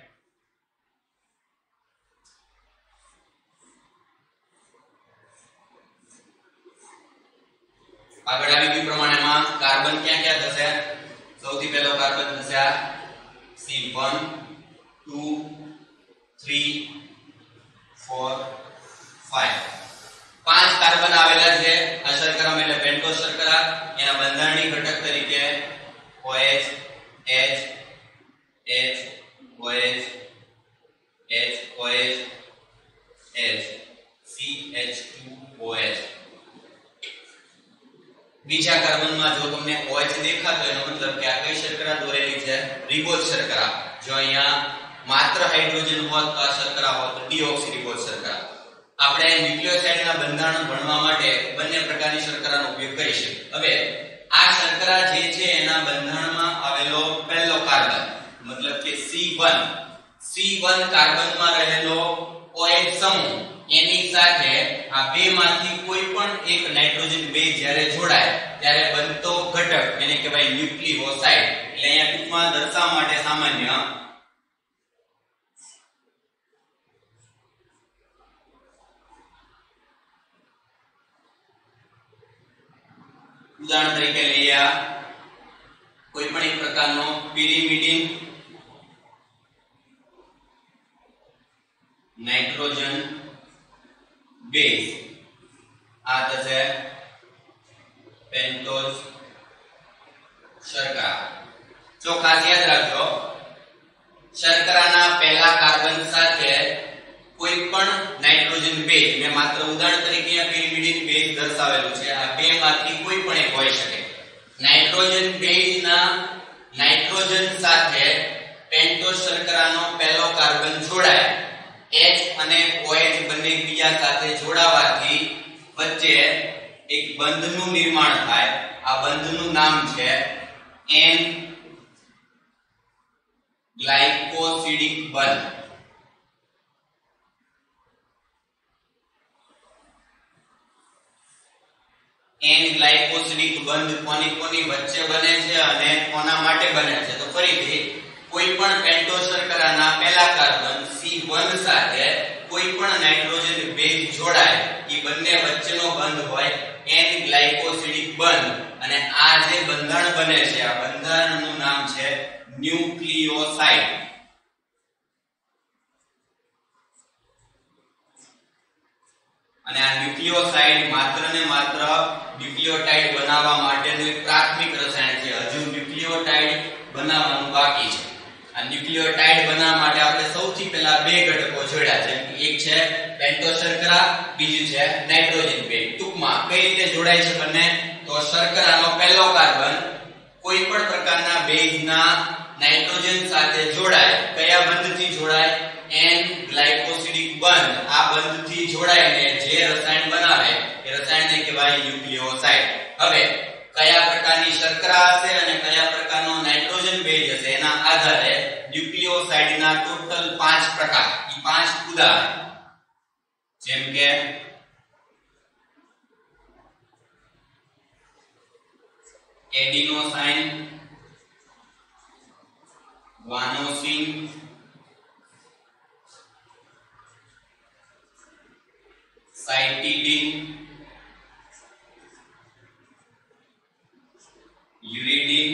આગળ આવી ગયું પ્રમાણેમાં કાર્બન ક્યાં ક્યાં થશે. સૌથી પહેલો કાર્બન થશે C1 2 3 4 5 પાંચ કાર્બન આવેલા છે આ શર્કરામાં એટલે પેન્ટોસ શર્કરા. એના બંધારણીય ઘટક તરીકે OH H H OH H OH H CH2OH. બીજા કાર્બનમાં જો તમને OH દેખાતો એનો મતલબ કે આ કઈ શર્કરા દોરેલી છે રિબોઝ શર્કરા. જો અહીંયા માત્ર હાઇડ્રોજન હોત તો આ શર્કરા હોત ડીઓક્સીરિબોઝ શર્કરા. આપણે ન્યુક્લિયોસાઇડના બંધારણ ભણવા માટે બંને પ્રકારની શર્કરાનો ઉપયોગ કરીશું. હવે આ શર્કરા જે છે એના બંધારણમાં આવેલો પહેલો કાર્બન મતલબ કે C1 કાર્બનમાં રહેલો OH સમૂહ એની સાથે આ બેમાંથી કોઈ પણ એક નાઇટ્રોજન બેઝ જ્યારે જોડાય ત્યારે બનતો ઘટક એને કહેવાય ન્યુક્લિયોસાઇડ. એટલે અહીંયા ટૂંકમાં દર્શાવવા માટે સામાન્ય ઉદાહરણ તરીકે લઈએ કોઈ પણ એક પ્રકારનો પિરિમિડિન નાઇટ્રોજન બેઝ આ થશે પેન્ટોસ શર્કરા. જો ખાસ યાદ રાખજો શર્કરાના પહેલા કાર્બન સાથે કોઈ પણ નાઇટ્રોજન બેઝ મેં માત્ર ઉદાહરણ તરીકે પિરિમિડિન બેઝ દર્શાવેલું છે. આ બેમાંથી કોઈ પણ એક હોઈ શકે. નાઇટ્રોજન બેઝના નાઇટ્રોજન સાથે પેન્ટોસ શર્કરાનો પહેલો કાર્બન જોડાય H અને OH બંને એકબીજા સાથે જોડાવાથી વચ્ચે એક બંધનું નિર્માણ થાય. આ બંધનું નામ છે N ગ્લાયકોસિડિક બંધ. N ગ્લાયકોસિડિક બંધ કોની વચ્ચે બને છે અને કોના માટે બને છે. તો ફરીથી કોઈ પણ પેન્ટોસ શર્કરાના પહેલા કાર્બન C1 સાથે કોઈ પણ નાઇટ્રોજન બેઝ જોડાય એ બંને વચ્ચેનો બંધ હોય N ગ્લાયકોસિડિક બંધ અને આ જે બંધારણ બને છે આ બંધારણનું નામ છે ન્યુક્લિયોસાઇડ. અને આ ન્યુક્લિયોસાઇડ માત્ર ને માત્ર ન્યુક્લિયોટાઇડ બનાવવા માટેનું એક પ્રાથમિક રસાયણ છે. હજુ ન્યુક્લિયોટાઇડ બનાવવાનું બાકી છે. આ ન્યુક્લિયોટાઇડ બનાવવા માટે આપણે સૌથી પહેલા બે ઘટકો જોડ્યા છે. એક છે પેન્ટોસ શર્કરા, બીજું છે નાઇટ્રોજન બેઝ. ટૂંકમાં કઈ રીતે જોડાય છે બંને? તો શર્કરાનો પહેલો કાર્બન કોઈ પણ પ્રકારના બેઝના નાઇટ્રોજન સાથે જોડાય. કયા બંધથી જોડાય? N ગ્લાયકોસિડિક બંધ. આ બંધથી જોડાઈને જે રસાયણ બનાવે એ રસાયણને કહેવાય ન્યુક્લિયોસાઇડ. હવે કયા પ્રકારની શર્કરા હશે અને કયા પ્રકારનો નાઇટ્રોજન બેઝ હશે એના આધારે ન્યુક્લિયોસાઇડના ટોટલ 5 પ્રકાર. એ 5 ઉદાહરણ જેમ કે એડિનોસાઇન, ગ્વાનોસિન, સાઇટીડીન, યુરિડીન,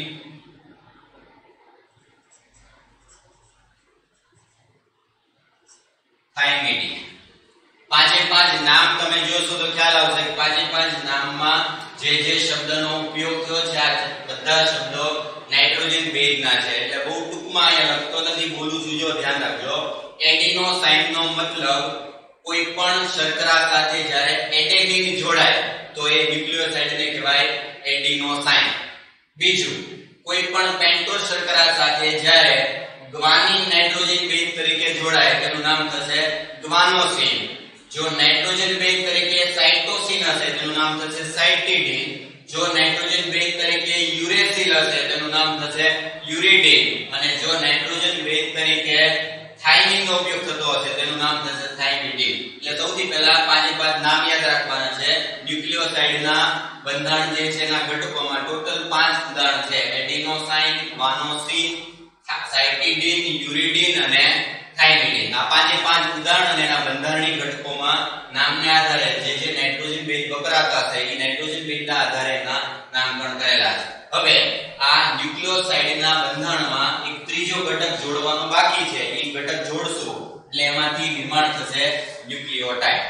થાઇમિડીન. પાંચે પાંચ નામ તમે જોશો તો ખ્યાલ આવશે કે પાંચે પાંચ નામમાં જે શબ્દનો ઉપયોગ થયો છે આ બધા શબ્દો નાઇટ્રોજન બેઝના છે. એટલે બહુ ટૂંકમાં અહીંયા લખતો નથી, બોલું છું, જો ધ્યાન રાખજો. એડિનોસાઇન નો મતલબ કોઈ પણ શર્કરા સાથે જ્યારે એડેનિન જોડાય તો એ ન્યુક્લિયોસાઇડને કહેવાય એડિનોસાઇન. બીજું, કોઈ પણ પેન્ટોસ શર્કરા સાથે જ્યારે ગ્વાનીન નાઇટ્રોજન બેઝ તરીકે જોડાય તેનું નામ થશે ગ્વાનોસિન. જો નાઇટ્રોજન બેઝ તરીકે સાઇટોસિન હશે તેનું નામ થશે સાઇટિડીન. જો નાઇટ્રોજન બેઝ તરીકે યુરેસિલ હશે તેનું નામ થશે યુરિડીન. અને જો નાઇટ્રોજન બેઝ તરીકે થાઇમિન નો ઉપયોગ થતો હશે તેનું નામ થશે થાઇમિડીન. એટલે સૌથી પહેલા પાંચે પાંચ નામ યાદ રાખવાના છે. ન્યુક્લિયોસાઇડ ના બંધારણ જે છે એના ઘટકોમાં ટોટલ 5 ઉદાહરણ છે. એડિનોસાઇન, ગ્વાનોસિન, સાઇટિડીન, યુરિડીન અને થાઇમિડીન. આ પાંચે પાંચ ઉદાહરણ અને એના બંધારણીય ઘટકોમાં નામને આધારે જે નાઇટ્રોજન બેઝ વપરાતા છે એ નાઇટ્રોજન બેઝના આધારે નામકરણ કરેલા છે. હવે આ ન્યુક્લિયોસાઇડના બંધારણમાં એક ત્રીજો ઘટક જોડવાનો બાકી છે. એ ઘટક જોડશું એટલે એમાંથી નિર્માણ થશે ન્યુક્લિયોટાઇડ.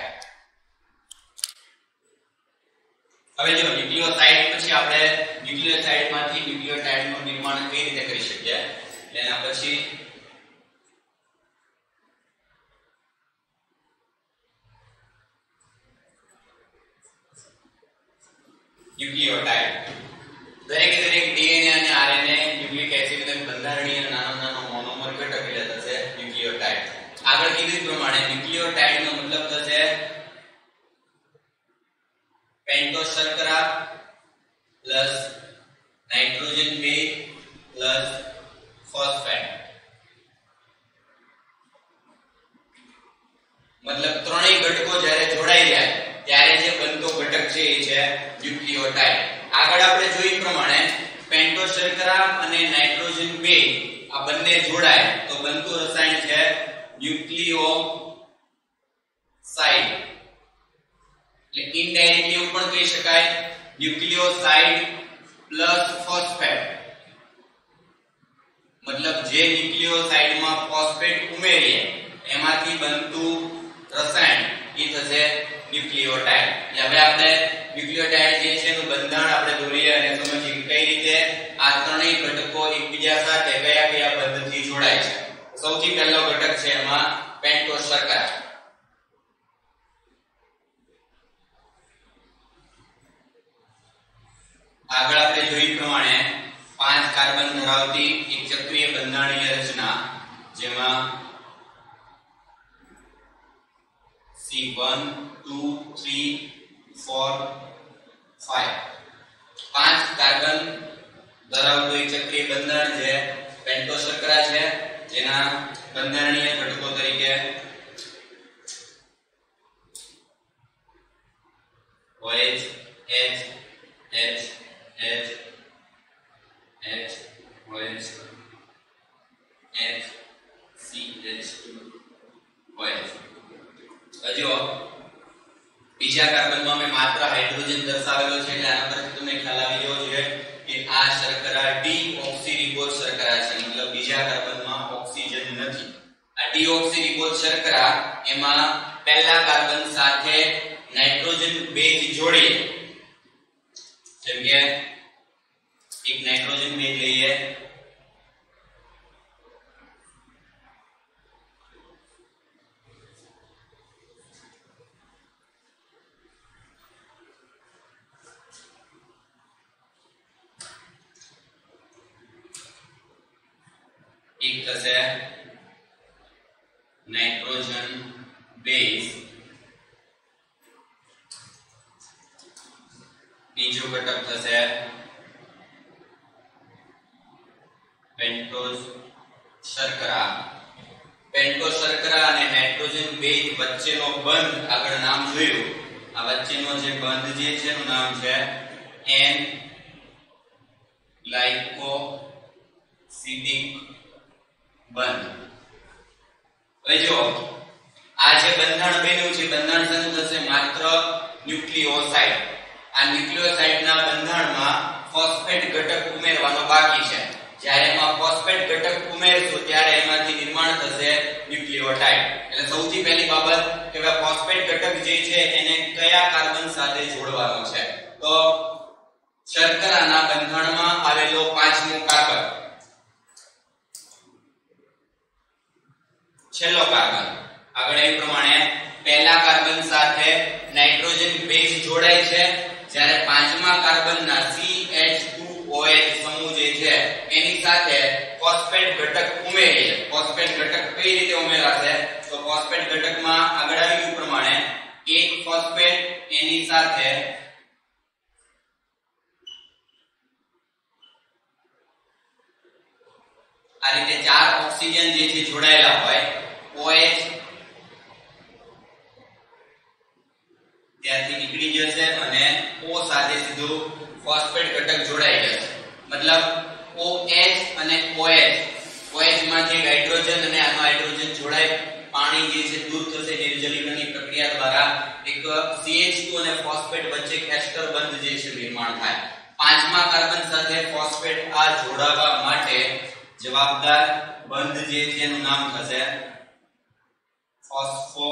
હવે જો ન્યુક્લિયોસાઇડ પછી આપણે ન્યુક્લિયોસાઇડમાંથી ન્યુક્લિયોટાઇડનું નિર્માણ કઈ રીતે કરી શકીએ એના પછી ન્યુક્લિયોટાઇડ દરેક ડીએનએ અને આરએનએ ન્યુક્લિક એસિડ અને બંધારણીય નાનો મોનોમર ઘટક એટલે થશે ન્યુક્લિયોટાઇડ. આગળ કીધું પ્રમાણે ન્યુક્લિયોટાઇડ નો મતલબ થશે પેન્ટોસ શર્કરા plus nitrogen base plus phosphate. મતલબ ત્રણેય ઘટકો જ્યારે જોડાઈ જાય ત્યારે જે બનતો ઘટક છે એ છે ન્યુક્લિયોટાઇડ. આગળ આપણે જોઈ પ્રમાણે પેન્ટોસ શર્કરા અને નાઇટ્રોજન બેઝ આ બંને જોડાય તો બનતું રસાયણ છે ન્યુક્લિયોસાઇડ. એટલે ઇનડાયરેક્ટલી એવું પણ કહી શકાય ન્યુક્લિયોસાઇડ પ્લસ ફોસ્ફેટ. મતલબ જે ન્યુક્લિયોસાઇડમાં ફોસ્ફેટ ઉમેરીએ એમાંથી બનતું રસાયણ એ થશે ન્યુક્લિયોટાઇડ. હવે આપણે ન્યુક્લિયોટાઇડ જે છે એનું બંધારણ આપણે દોરીએ અને સમજીએ કઈ રીતે આ ત્રણેય ઘટકો એકબીજા સાથે કયા કયા બંધથી જોડાય છે. સૌથી પહેલો ઘટક છે એમાં પેન્ટોસ શર્કરા. આગળ આપણે જોઈ પ્રમાણે 5 કાર્બન ધરાવતી એક ચક્રીય બંધારણીય રચના જેમાં C1 2 3 4 5 5 કાર્બન ધરાવતું એક ચક્રીય બંધારણ છે પેન્ટોસ શર્કરા છે જેના બંધારણીય ઘટકો તરીકે OH H H H H OH H CH2 OH. હજુ બીજા કાર્બનમાં મેં માત્ર હાઇડ્રોજન દર્શાવેલો છે એટલે આના પરથી તમને ખ્યાલ આવી ગયો છે કે આ શર્કરા ડીઓક્સીરિબોઝ શર્કરા છે. મતલબ બીજા કાર્બનમાં ઓક્સિજન નથી. આ ડીઓક્સીરિબોઝ શર્કરા એમાં પહેલા કાર્બન સાથે નાઇટ્રોજન બેઝ જોડીએ. જેમ કે એક નાઇટ્રોજન બેઝ લઈએ એક થશે નાઇટ્રોજન બેઝ. બીજો ઘટક થશે પેન્ટોસ શર્કરા. પેન્ટોસ શર્કરા અને નાઇટ્રોજન બેઝ વચ્ચેનો બંધ આગળ નામ જોયું. આ વચ્ચેનો જે બંધ જે છે એનું નામ છે એન ગ્લાયકોસિડિક બંધ. હવે જો આ જે બંધારણ બન્યું છે બંધારણ શેનું થશે માત્ર ન્યુક્લિયોસાઇડ. આ ન્યુક્લિયોસાઇડના બંધારણમાં ફોસ્ફેટ ઘટક ઉમેરવાનો બાકી છે. જ્યારે એમાં ફોસ્ફેટ ઘટક ઉમેરશું ત્યારે એમાંથી નિર્માણ થશે ન્યુક્લિયોટાઇડ. એટલે સૌથી પહેલી બાબત કે ફોસ્ફેટ ઘટક જે છે એને કયા કાર્બન સાથે જોડવાનો છે. તો શર્કરાના બંધારણમાં આવેલો 5મો કાર્બન છેલ્લો કાર્બન. આગળ એ પ્રમાણે પહેલા કાર્બન સાથે નાઇટ્રોજન બેઝ જોડાય છે જ્યારે પાંચમા કાર્બનના CH2 OH સમૂહ જે છે એની સાથે ફોસ્ફેટ ઘટક ઉમેરીએ. ફોસ્ફેટ ઘટક કઈ રીતે ઉમેરાશે? તો ફોસ્ફેટ ઘટકમાં આગળ આવ્યું પ્રમાણે એક ફોસ્ફેટ એની સાથે આ રીતે 4 ઓક્સિજન જે છે જોડાયેલા હોય. OH ત્યાંથી નીકળી જશે અને O સાથે સીધું ફોસ્ફેટ ઘટક જોડાઈ જશે. મતલબ OH અને OH માંથી હાઇડ્રોજન અને આનો હાઇડ્રોજન જોડાઈ પાણી જે છે દૂર થશે નિર્જલીકરણની પ્રક્રિયા દ્વારા એક CH2 અને ફોસ્ફેટ વચ્ચે એસ્ટર બંધ જે છે નિર્માણ થાય. પાંચમા કાર્બન સાથે ફોસ્ફેટ આ જોડાવા માટે જવાબદાર બંધ જે છે એનું નામ થશે ફોસ્ફો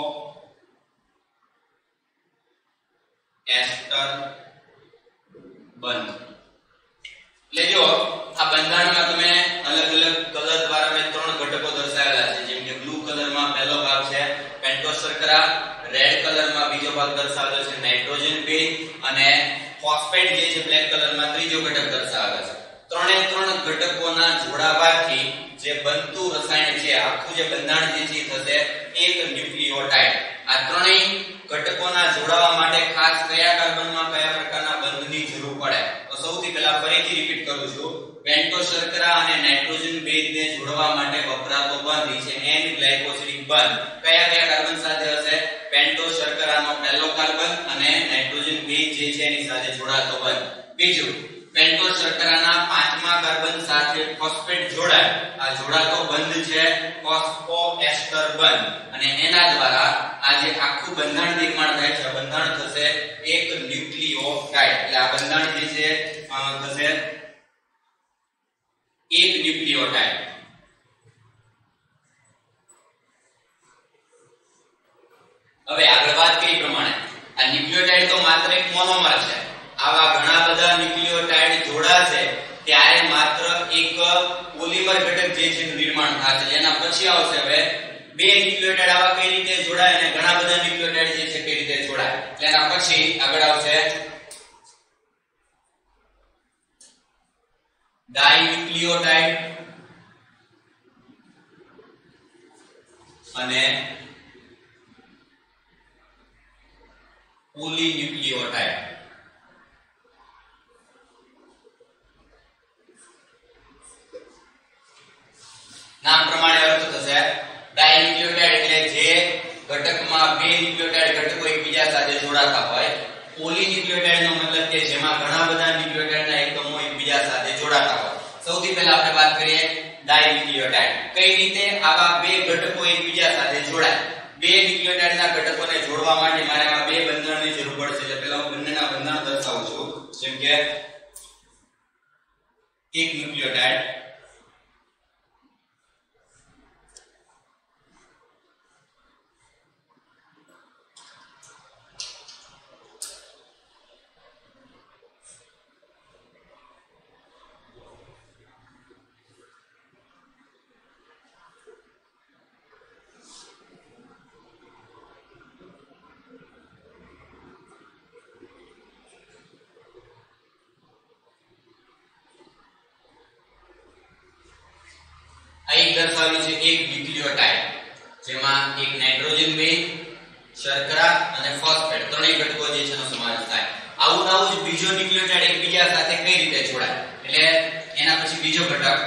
એસ્ટર બંધ. એટલે જો આ બંધારણમાં તમે અલગ અલગ કલર દ્વારા મેં 3 ઘટકો દર્શાવેલા છે. જેમ કે બ્લુ કલરમાં પહેલો ભાગ છે પેન્ટોસ શર્કરા, રેડ કલરમાં બીજો ભાગ દર્શાવેલો છે નાઇટ્રોજન બેઝ અને ફોસ્ફેટ જે છે બ્લેક કલરમાં ત્રીજો ઘટક દર્શાવેલો છે. ત્રણે ત્રણ ઘટકોના જોડાવાથી જે બનતું રસાયણ છે આખું જે બંધારણ જે છે થશે એક ન્યુક્લિયોટાઇડ. આ ત્રણેય ઘટકોના જોડાવા માટે ખાસ કયા કાર્બનમાં કયા પ્રકારના બંધની જરૂર પડે? તો સૌથી પહેલા ફરીથી રિપીટ કરું છું. પેન્ટોસ શર્કરા અને નાઇટ્રોજન બેઝને જોડવા માટે વપરાતો બંધ છે N ગ્લાયકોસિડિક બંધ. કયા કયા કાર્બન સાથે હશે? પેન્ટોસ શર્કરાનો પહેલો કાર્બન અને નાઇટ્રોજન બેઝ જે છે એની સાથે જોડાતો બંધ. બીજું, પેન્ટોસ શર્કરાના પાંચમા કાર્બન સાથે ફોસ્ફેટ જોડાય. આ જોડાતો બંધ છે ફોસ્ફોએસ્ટર બંધ અને એના દ્વારા આ જે આખું બંધારણ નિર્માણ થાય છે બંધારણ થશે એક ન્યુક્લિયોટાઇડ. એટલે આ બંધારણ જે છે થશે એક ન્યુક્લિયોટાઇડ. હવે આગળ વાત કરી પ્રમાણે આ ન્યુક્લિયોટાઇડ તો માત્ર એક મોનોમર છે. આવા ઘણા બધા ન્યુક્લિયોટાઇડ જોડાશે ત્યારે માત્ર એક પોલિમર ઘટક જે છે નિર્માણ થશે. એના પછી આવશે હવે બે ન્યુક્લિયોટાઇડ આવા કઈ રીતે જોડાય અને ઘણા બધા ન્યુક્લિયોટાઇડ જે છે કઈ રીતે જોડાય. એના પછી આગળ આવશે ડાઇન્યુક્લિયોટાઇડ અને પોલીન્યુક્લિયોટાઇડ. નામ પ્રમાણે અર્થ થશે ડાઇન્યુક્લિયોટાઇડ એટલે જે ઘટકમાં બે ન્યુક્લિયોટાઇડ ઘટકો એકબીજા સાથે જોડાતા હોય. પોલીન્યુક્લિયોટાઇડ નો મતલબ કે જેમાં ઘણા બધા ન્યુક્લિયોટાઇડના એકમો એકબીજા સાથે જોડાતા હોય. સૌથી પહેલા આપણે વાત કરીએ ડાઇન્યુક્લિયોટાઇડ. કઈ રીતે આવા બે ઘટકો એકબીજા સાથે જોડાય? બે ન્યુક્લિયોટાઇડના ઘટકોને જોડવા માટે મારે આવા બે બંધારણની જરૂર પડશે. એટલે પહેલા હું બંનેના બંધારણ દર્શાવું છું. જેમ કે એક ન્યુક્લિયોટાઇડ અહીં દર્શાવ્યું છે એક ન્યુક્લિયોટાઇડ જેમાં એક નાઇટ્રોજન બેઝ, શર્કરા અને ફોસ્ફેટ ત્રણેય ઘટકો જે છે એનો સમાવેશ થાય. આવું જ બીજો ન્યુક્લિયોટાઇડ એકબીજા સાથે કઈ રીતે જોડાય? એટલે એના પછી બીજો ઘટક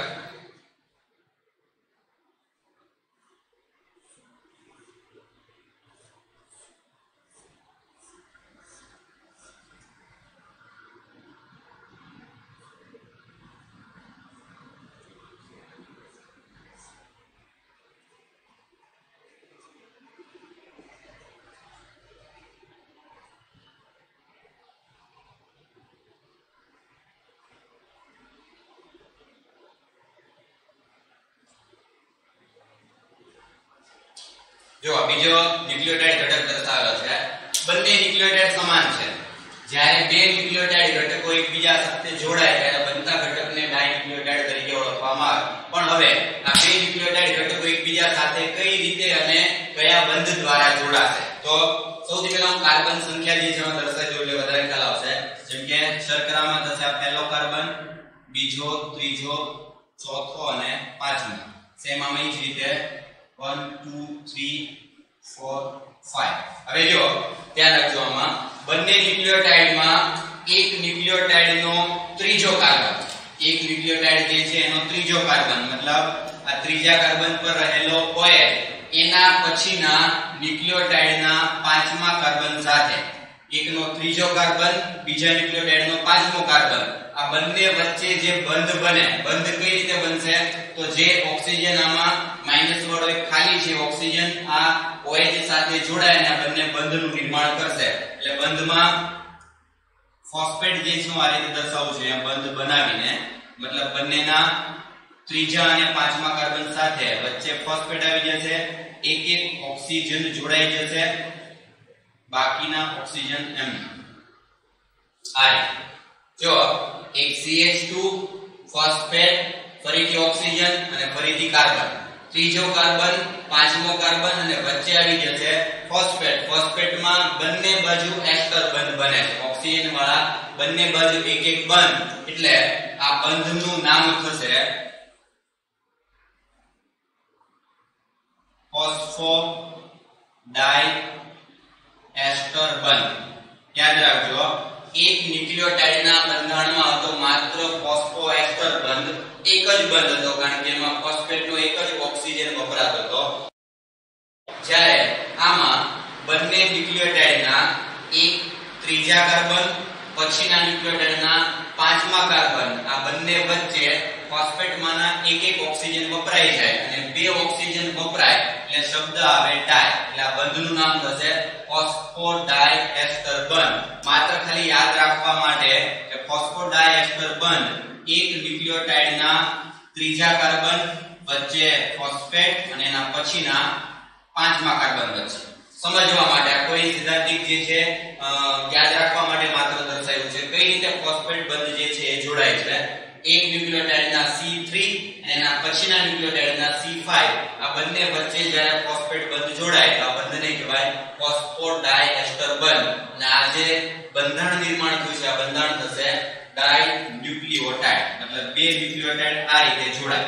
જો આ બીજો ન્યુક્લિયોટાઇડ ઘટક દર્શાવેલો છે. બંને ન્યુક્લિયોટાઇડ સમાન છે. જ્યારે બે ન્યુક્લિયોટાઇડ ઘટકો એકબીજા સાથે જોડાય ત્યારે બનતા ઘટકને ડાઇન્યુક્લિયોટાઇડ તરીકે ઓળખવામાં આવે. પણ હવે આ બે ન્યુક્લિયોટાઇડ ઘટકો એકબીજા સાથે કઈ રીતે અને કયા બંધ દ્વારા જોડાશે? તો સૌથી પહેલા હું કાર્બન સંખ્યા જે છે એમાં દર્શાવી દઉં એટલે વધારે ખ્યાલ આવશે. જેમ કે શર્કરામાં થશે આ પહેલો કાર્બન, બીજો, ત્રીજો, ચોથો અને પાંચમો. સેમ આમાં જ રીતે 1 2 3 4 5. હવે જો ધ્યાન રાખજો, આમાં બંને ન્યુક્લિયોટાઇડમાં એક ન્યુક્લિયોટાઇડનો ત્રીજો કાર્બન, એક ન્યુક્લિયોટાઇડ જે છે એનો ત્રીજો કાર્બન, મતલબ આ ત્રીજા કાર્બન પર રહેલો OH એના પછીના ન્યુક્લિયોટાઇડના પાંચમા કાર્બન સાથે એકનો ત્રીજો કાર્બન, બીજા ન્યુક્લિયોટાઇડનો પાંચમો કાર્બન, આ બંને વચ્ચે જે બંધ બને, બંધ કઈ રીતે બનશે? તો જે ઓક્સિજન આમાં માઈનસ વાળો એક ખાલી છે ઓક્સિજન આ OH સાથે જોડાઈને આ બંને બંધનું નિર્માણ કરશે. એટલે બંધમાં ફોસ્ફેટ જે છે આ રીતે દર્શાવું છું, અહીંયા બંધ બનાવીને, મતલબ બંનેના ત્રીજા અને પાંચમા કાર્બન સાથે વચ્ચે ફોસ્ફેટ આવી જશે, એક એક ઓક્સિજન જોડાઈ જશે, બાકીના ઓક્સિજન એમ આ જો એક CH2 ફોસ્ફેટ, ફરીથી ઓક્સિજન અને ફરીથી કાર્બન, ત્રીજો કાર્બન, પાંચમો કાર્બન અને વચ્ચે આવી જશે ફોસ્ફેટ. ફોસ્ફેટમાં બંને બાજુ એસ્ટર બંધ બને છે, ઓક્સિજન વાળા બંને બાજુ એક એક બંધ, એટલે આ બંધનું નામ થશે ફોસ્ફોડાઇએસ્ટર બંધ. યાદ રાખજો, એક ન્યુક્લિયોટાઇડના બંધારણમાં હતો માત્ર ફોસ્ફોએસ્ટર બંધ, એક જ બંધ હતો, કારણ કે એમાં ફોસ્ફેટનો એક જ ઓક્સિજન વપરાતો હતો. જ્યારે આમાં બંને ન્યુક્લિયોટાઇડના એક ત્રીજા કાર્બન, પછીના ન્યુક્લિયોટાઇડના પાંચમા કાર્બન, આ બંને વચ્ચે ફોસ્ફેટમાંના એક એક ઓક્સિજન વપરાઈ જાય અને બે ઓક્સિજન વપરાય એટલે શબ્દ આવે ડાય, એટલે આ બંધનું નામ થશે ફોસ્ફોડાઇએસ્ટર બંધ. માત્ર ખાલી યાદ રાખવા માટે કે ફોસ્ફોડાઇએસ્ટર બંધ એક ન્યુક્લિયોટાઇડના ત્રીજા કાર્બન વચ્ચે ફોસ્ફેટ અને એના પછીના પાંચમા કાર્બન વચ્ચે. સમજવા માટે આ કોઈ સિદ્ધાંતિક જે છે યાદ રાખવા માટે માત્ર દર્શાવ્યું છે કઈ રીતે ફોસ્ફેટ બંધ જે છે એ જોડાય છે. એક ન્યુક્લિયોટાઇડના C3 અને એના પછીના ન્યુક્લિયોટાઇડના C5 આ બંને વચ્ચે જ્યારે ફોસ્ફેટ બંધ જોડાય તો આ બંધને કહેવાય ફોસ્ફોડાઇએસ્ટર બંધ. અને આ જે બંધારણ નિર્માણ થયું છે આ બંધારણ થશે ડાઇન્યુક્લિયોટાઇડ, મતલબ બે ન્યુક્લિયોટાઇડ આ રીતે જોડાય.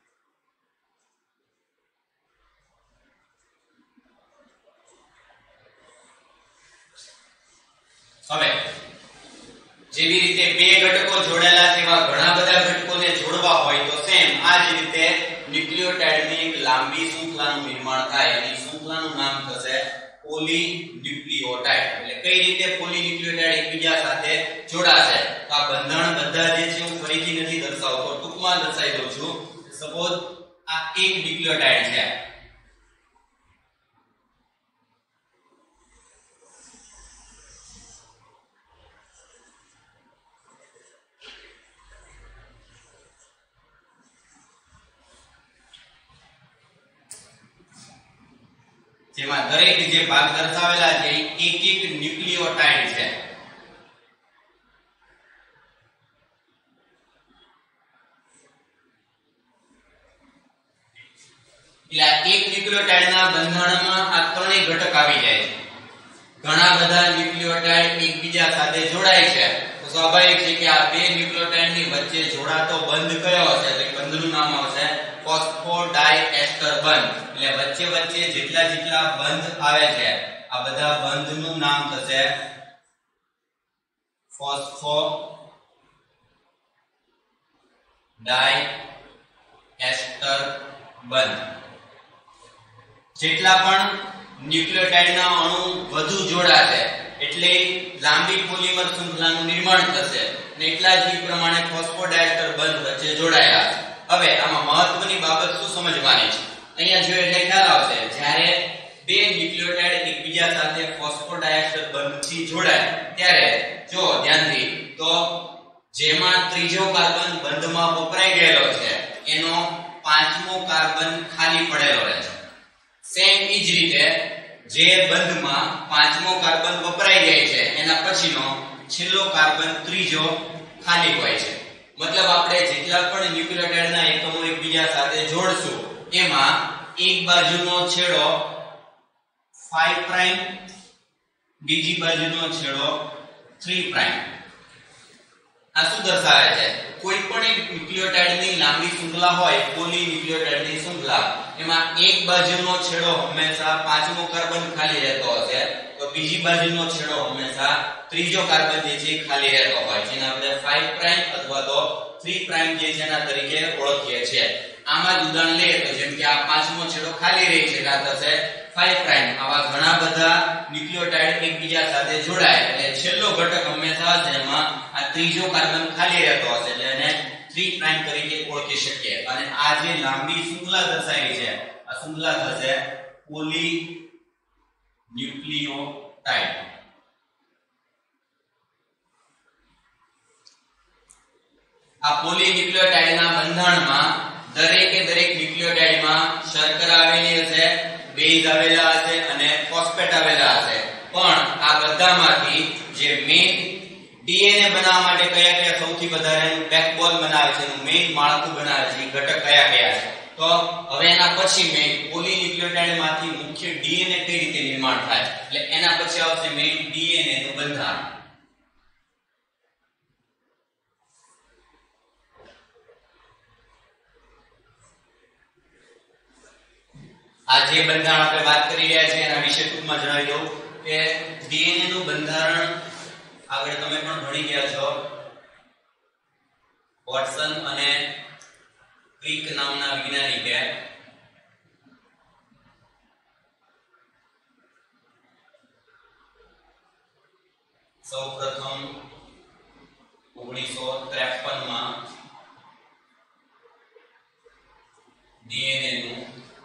હવે જેવી રીતે બે ઘટકો જોડાયેલા છે એવા ઘણા બધા ઘટકોને જોડવા હોય તો સેમ આ જ રીતે ન્યુક્લિયોટાઇડની એક લાંબી શૃંખલાનું નિર્માણ થાય અને શૃંખલાનું નામ થશે પોલીન્યુક્લિયોટાઇડ. એટલે કઈ રીતે પોલીન્યુક્લિયોટાઇડ એકબીજા સાથે જોડાશે તો આ બંધારણ બધા જે છે હું ફરીથી નથી દર્શાવતો, ટૂંકમાં દર્શાવી દઉં છું. સપોઝ આ એક ન્યુક્લિયોટાઇડ છે, જેમાં દરેક જે ભાગ દર્શાવેલા છે એક એક ન્યુક્લિયોટાઇડ છે. એટલે એક ન્યુક્લિયોટાઇડના બંધારણમાં આ ત્રણેય ઘટક આવી જાય છે. ઘણા બધા ન્યુક્લિયોટાઇડ એકબીજા સાથે જોડાય છે તો સ્વાભાવિક છે કે આ બે ન્યુક્લિયોટાઇડની વચ્ચે જોડાતો બંધ કયો હશે તો બંધનું નામ આવશે ફોસ્ફોડાઇએસ્ટર બંધ. એટલે વચ્ચે વચ્ચે જેટલા બંધ આવે છે આ બધા બંધનું નામ થશે ફોસ્ફોડાઇએસ્ટર બંધ. જેટલા પણ ન્યુક્લિયોટાઇડના અણુ વધુ જોડાશે એટલે લાંબી પોલિમર શૃંખલાનું નિર્માણ થશે અને એટલા જ પ્રમાણે ફોસ્ફોડાઇએસ્ટર બંધ વચ્ચે જોડાયેલા છે. હવે આમાં મહત્વની બાબત શું સમજવાની છે અહીંયા જો એટલે ખ્યાલ આવશે જ્યારે બે ન્યુક્લિયોટાઇડ એકબીજા સાથે ફોસ્ફોડાઇએસ્ટર બંધથી જોડાય ત્યારે જો ધ્યાનથી તો જેમાં ત્રીજો કાર્બન બંધમાં વપરાઈ ગયેલો છે એનો પાંચમો કાર્બન ખાલી પડેલો રહે છે. સેમ ઈ જ રીતે જે બંધમાં પાંચમો કાર્બન વપરાઈ જાય છે એના પછીનો છેલ્લો કાર્બન ત્રીજો ખાલી હોય છે. મતલબ આપણે જેટલા પણ ન્યુક્લિયોટાઇડના એકમો એકબીજા સાથે જોડશું એમાં એક બાજુનો છેડો 5 પ્રાઇમ, બીજી બાજુનો છેડો 3 પ્રાઇમ, આ શું દર્શાવે છે? કોઈ પણ એક ન્યુક્લિયોટાઇડની લાંબી શૃંખલા હોય, પોલીન્યુક્લિયોટાઇડની શૃંખલા, એમાં એક બાજુનો છેડો હંમેશા પાંચમો કાર્બન ખાલી રહેતો હશે, તો બીજી બાજુનો છેડો હંમેશા ત્રીજો કાર્બન જે છે ખાલી રહેતો હોય, જેને આપણે 5 પ્રાઇમ અથવા તો 3 પ્રાઇમ જે છે એના તરીકે ઓળખીએ છીએ. આમાં જ ઉદાહરણ લઈએ તો જેમ કે આ પાંચમો છેડો ખાલી રહી છે, આ થશે 5 પ્રાઇમ. આવા ઘણા બધા ન્યુક્લિયોટાઇડ એકબીજા સાથે જોડાય એટલે છેલ્લો ઘટક હંમેશા હશે એમાં આ ત્રીજો કાર્બન ખાલી રહેતો હશે, એટલે એને 3 પ્રાઇમ તરીકે ઓળખી શકીએ. અને આ જે લાંબી શૃંખલા દર્શાવી છે, આ શૃંખલા થશે પોલી ન્યુક્લિયોટાઇડ. આ પોલીન્યુક્લિયોટાઇડના બંધારણમાં દરેકે દરેક ન્યુક્લિયોટાઇડમાં શર્કરા આવેલી હશે, બેઝ આવેલા હશે અને ફોસ્ફેટ આવેલા હશે. પણ આ બધામાંથી જે મેઇન ડીએનએ બનાવવા માટે કયા કયા સૌથી વધારે બેકબોન બનાવે છે, એનું મેઇન માળખું બનાવે છે, એ ઘટક કયા કયા છે? તો હવે એના પછી મેઇન પોલીન્યુક્લિયોટાઇડમાંથી મુખ્ય ડીએનએ કઈ રીતે નિર્માણ થાય, એટલે એના પછી આવશે મેઇન ડીએનએ નું બંધારણ. આ જે બંધારણ આપણે વાત કરી રહ્યા છીએ એના વિશે ટૂંકમાં જણાવી દઉં કે ડીએનએ નું બંધારણ આગળ તમે પણ ભણી ગયા છો. વોટસન અને ક્રિક નામના વૈજ્ઞાનિકે સૌપ્રથમ 1953 માં ડીએનએ નું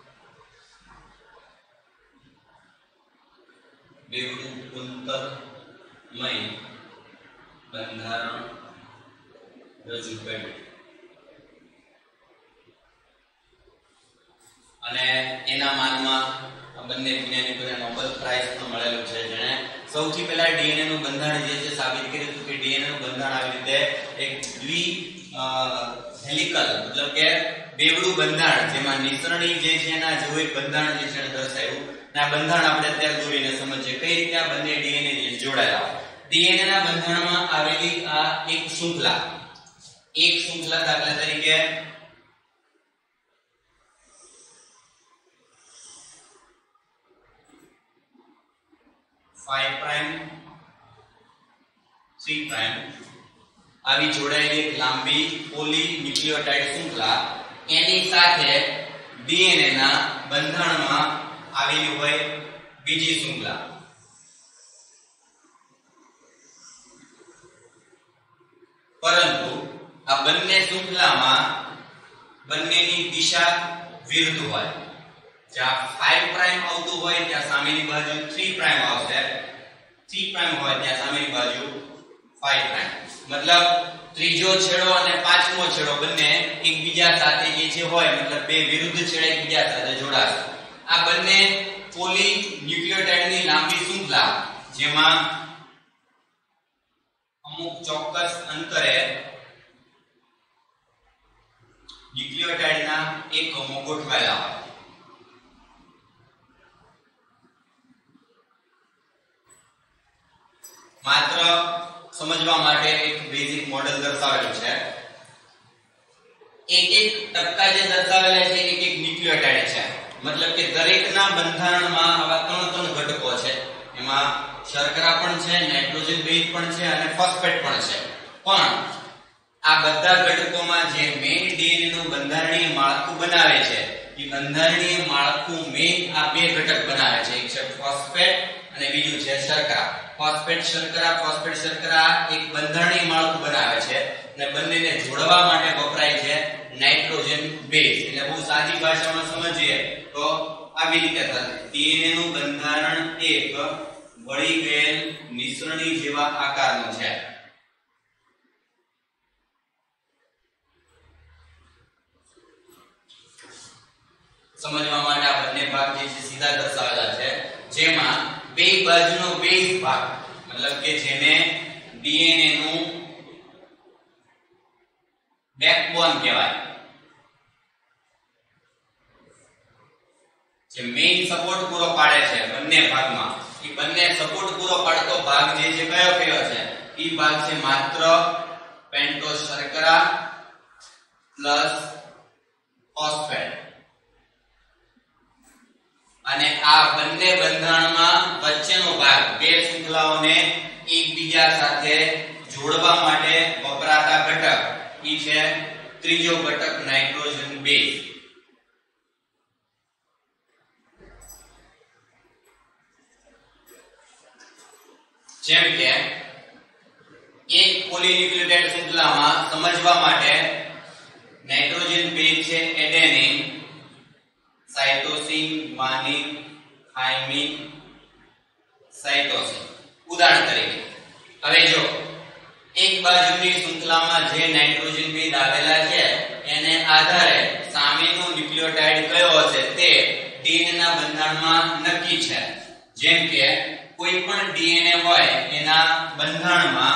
બેવડું અંતરમય બંધારણ રજૂ કર્યું અને એના માનમાં આ બંને વૈજ્ઞાનિકોને નોબેલ પ્રાઇઝ પણ મળેલું છે, જેણે સૌથી પહેલા ડીએનએ નું બંધારણ જે છે સાબિત કર્યું હતું કે ડીએનએ નું બંધારણ આવી રીતે એક દ્વિ હેલિકલ મતલબ કે બેવડું બંધારણ, જેમાં નિસરણી જે છે એના જેવું એક બંધારણ જે છે એને દર્શાવ્યું. આ બંધારણ આપણે અત્યારે દોરીને સમજીએ કઈ રીતે આ બંને ડીએનએ જોડાયેલા હોય. ડીએનએ ના બંધારણમાં આવેલી આ એક શૃંખલા દાખલા તરીકે 5 પ્રાઇમ 3 પ્રાઇમ આવી જોડાયેલી એક લાંબી પોલીન્યુક્લિયોટાઇડ શૃંખલા, એની સાથે ડીએનએ ના બંધારણમાં આવેલી હોય બીજી શૃંખલા. પરંતુ આ બંને શૃંખલામાં બંનેની દિશા વિરુદ્ધ હોય. જ્યાં 5 પ્રાઇમ આવતું હોય ત્યાં સામેની બાજુ 3 પ્રાઇમ આવશે, 3 પ્રાઇમ હોય ત્યાં સામેની બાજુ 5 પ્રાઇમ. મતલબ ત્રીજો છેડો અને પાંચમો છેડો બંને એકબીજા સાથે જે છે હોય, મતલબ બે વિરુદ્ધ છેડા એકબીજા સાથે જોડાશે. આ બંને પોલીન્યુક્લિયોટાઇડની લાંબી શૃંખલા, જેમાં અમુક ચોક્કસ અંતરે ન્યુક્લિયોટાઇડના એકમો ગોઠવાયેલા હોય. માત્ર સમજવા માટે એક બેઝિક મોડેલ દર્શાવેલું છે. એક એક ટપકા જે દર્શાવેલા છે એક એક ન્યુક્લિયોટાઇડ છે, મતલબ કે દરેકના બંધારણમાં આવા 3 ઘટકો છે. એમાં શર્કરા પણ છે, નાઇટ્રોજન બેઝ પણ છે અને ફોસ્ફેટ પણ છે. પણ આ બધા ઘટકોમાં જે મેઇન ડીએનએ નું બંધારણીય માળખું બનાવે છે, એ બંધારણીય માળખું મેઇન આ બે ઘટક બનાવે છે. એક છે ફોસ્ફેટ અને બીજું છે શર્કરા. ફોસ્ફેટ શર્કરા એક બંધારણીય માળખું બનાવે છે અને બંનેને જોડવા માટે વપરાય છે નાઇટ્રોજન બેઝ. એટલે બહુ સાદી ભાષામાં સમજીએ તો આવી રીતે થાય. ડીએનએ નું બંધારણ એક વળી ગયેલ મિશ્રણી જેવા આકારનું છે. સમજવા માટે આ બંને ભાગ જે છે સીધા દર્શાવેલા છે, જેમાં બે બાજુનો બેઝ ભાગ, મતલબ કે જેને ડીએનએ નું બેકબોન કહેવાય, જે મેઇન સપોર્ટ પૂરો પાડે છે બંને ભાગમાં, એ બંને સપોર્ટ પૂરો પાડતો ભાગ જે છે કયો છે? એ ભાગ છે માત્ર પેન્ટોસ શર્કરા પ્લસ ફોસ્ફેટ, અને આ બંને બંધારણમાં વચ્ચેનો ભાગ બે શૃંખલાઓને એકબીજા સાથે જોડવા માટે વપરાતા ઘટક ઈ છે ત્રીજો ઘટક નાઇટ્રોજન બેઝ. જેમ કે એક પોલીન્યુક્લિયોટાઇડ શૃંખલામાં સમજવા માટે નાઇટ્રોજન બેઝ છે adenine, cytosine, guanine, thymine, cytosine. ઉદાહરણ તરીકે હવે જો એક બાજુની શૃંખલામાં જે નાઇટ્રોજન બેઝ આવેલા છે એને આધારે સામેનો ન્યુક્લિયોટાઇડ કયો હશે તે ડીએનએ ના બંધારણમાં નક્કી છે. જેમ કે કોઈ પણ ડીએનએ હોય એના બંધારણમાં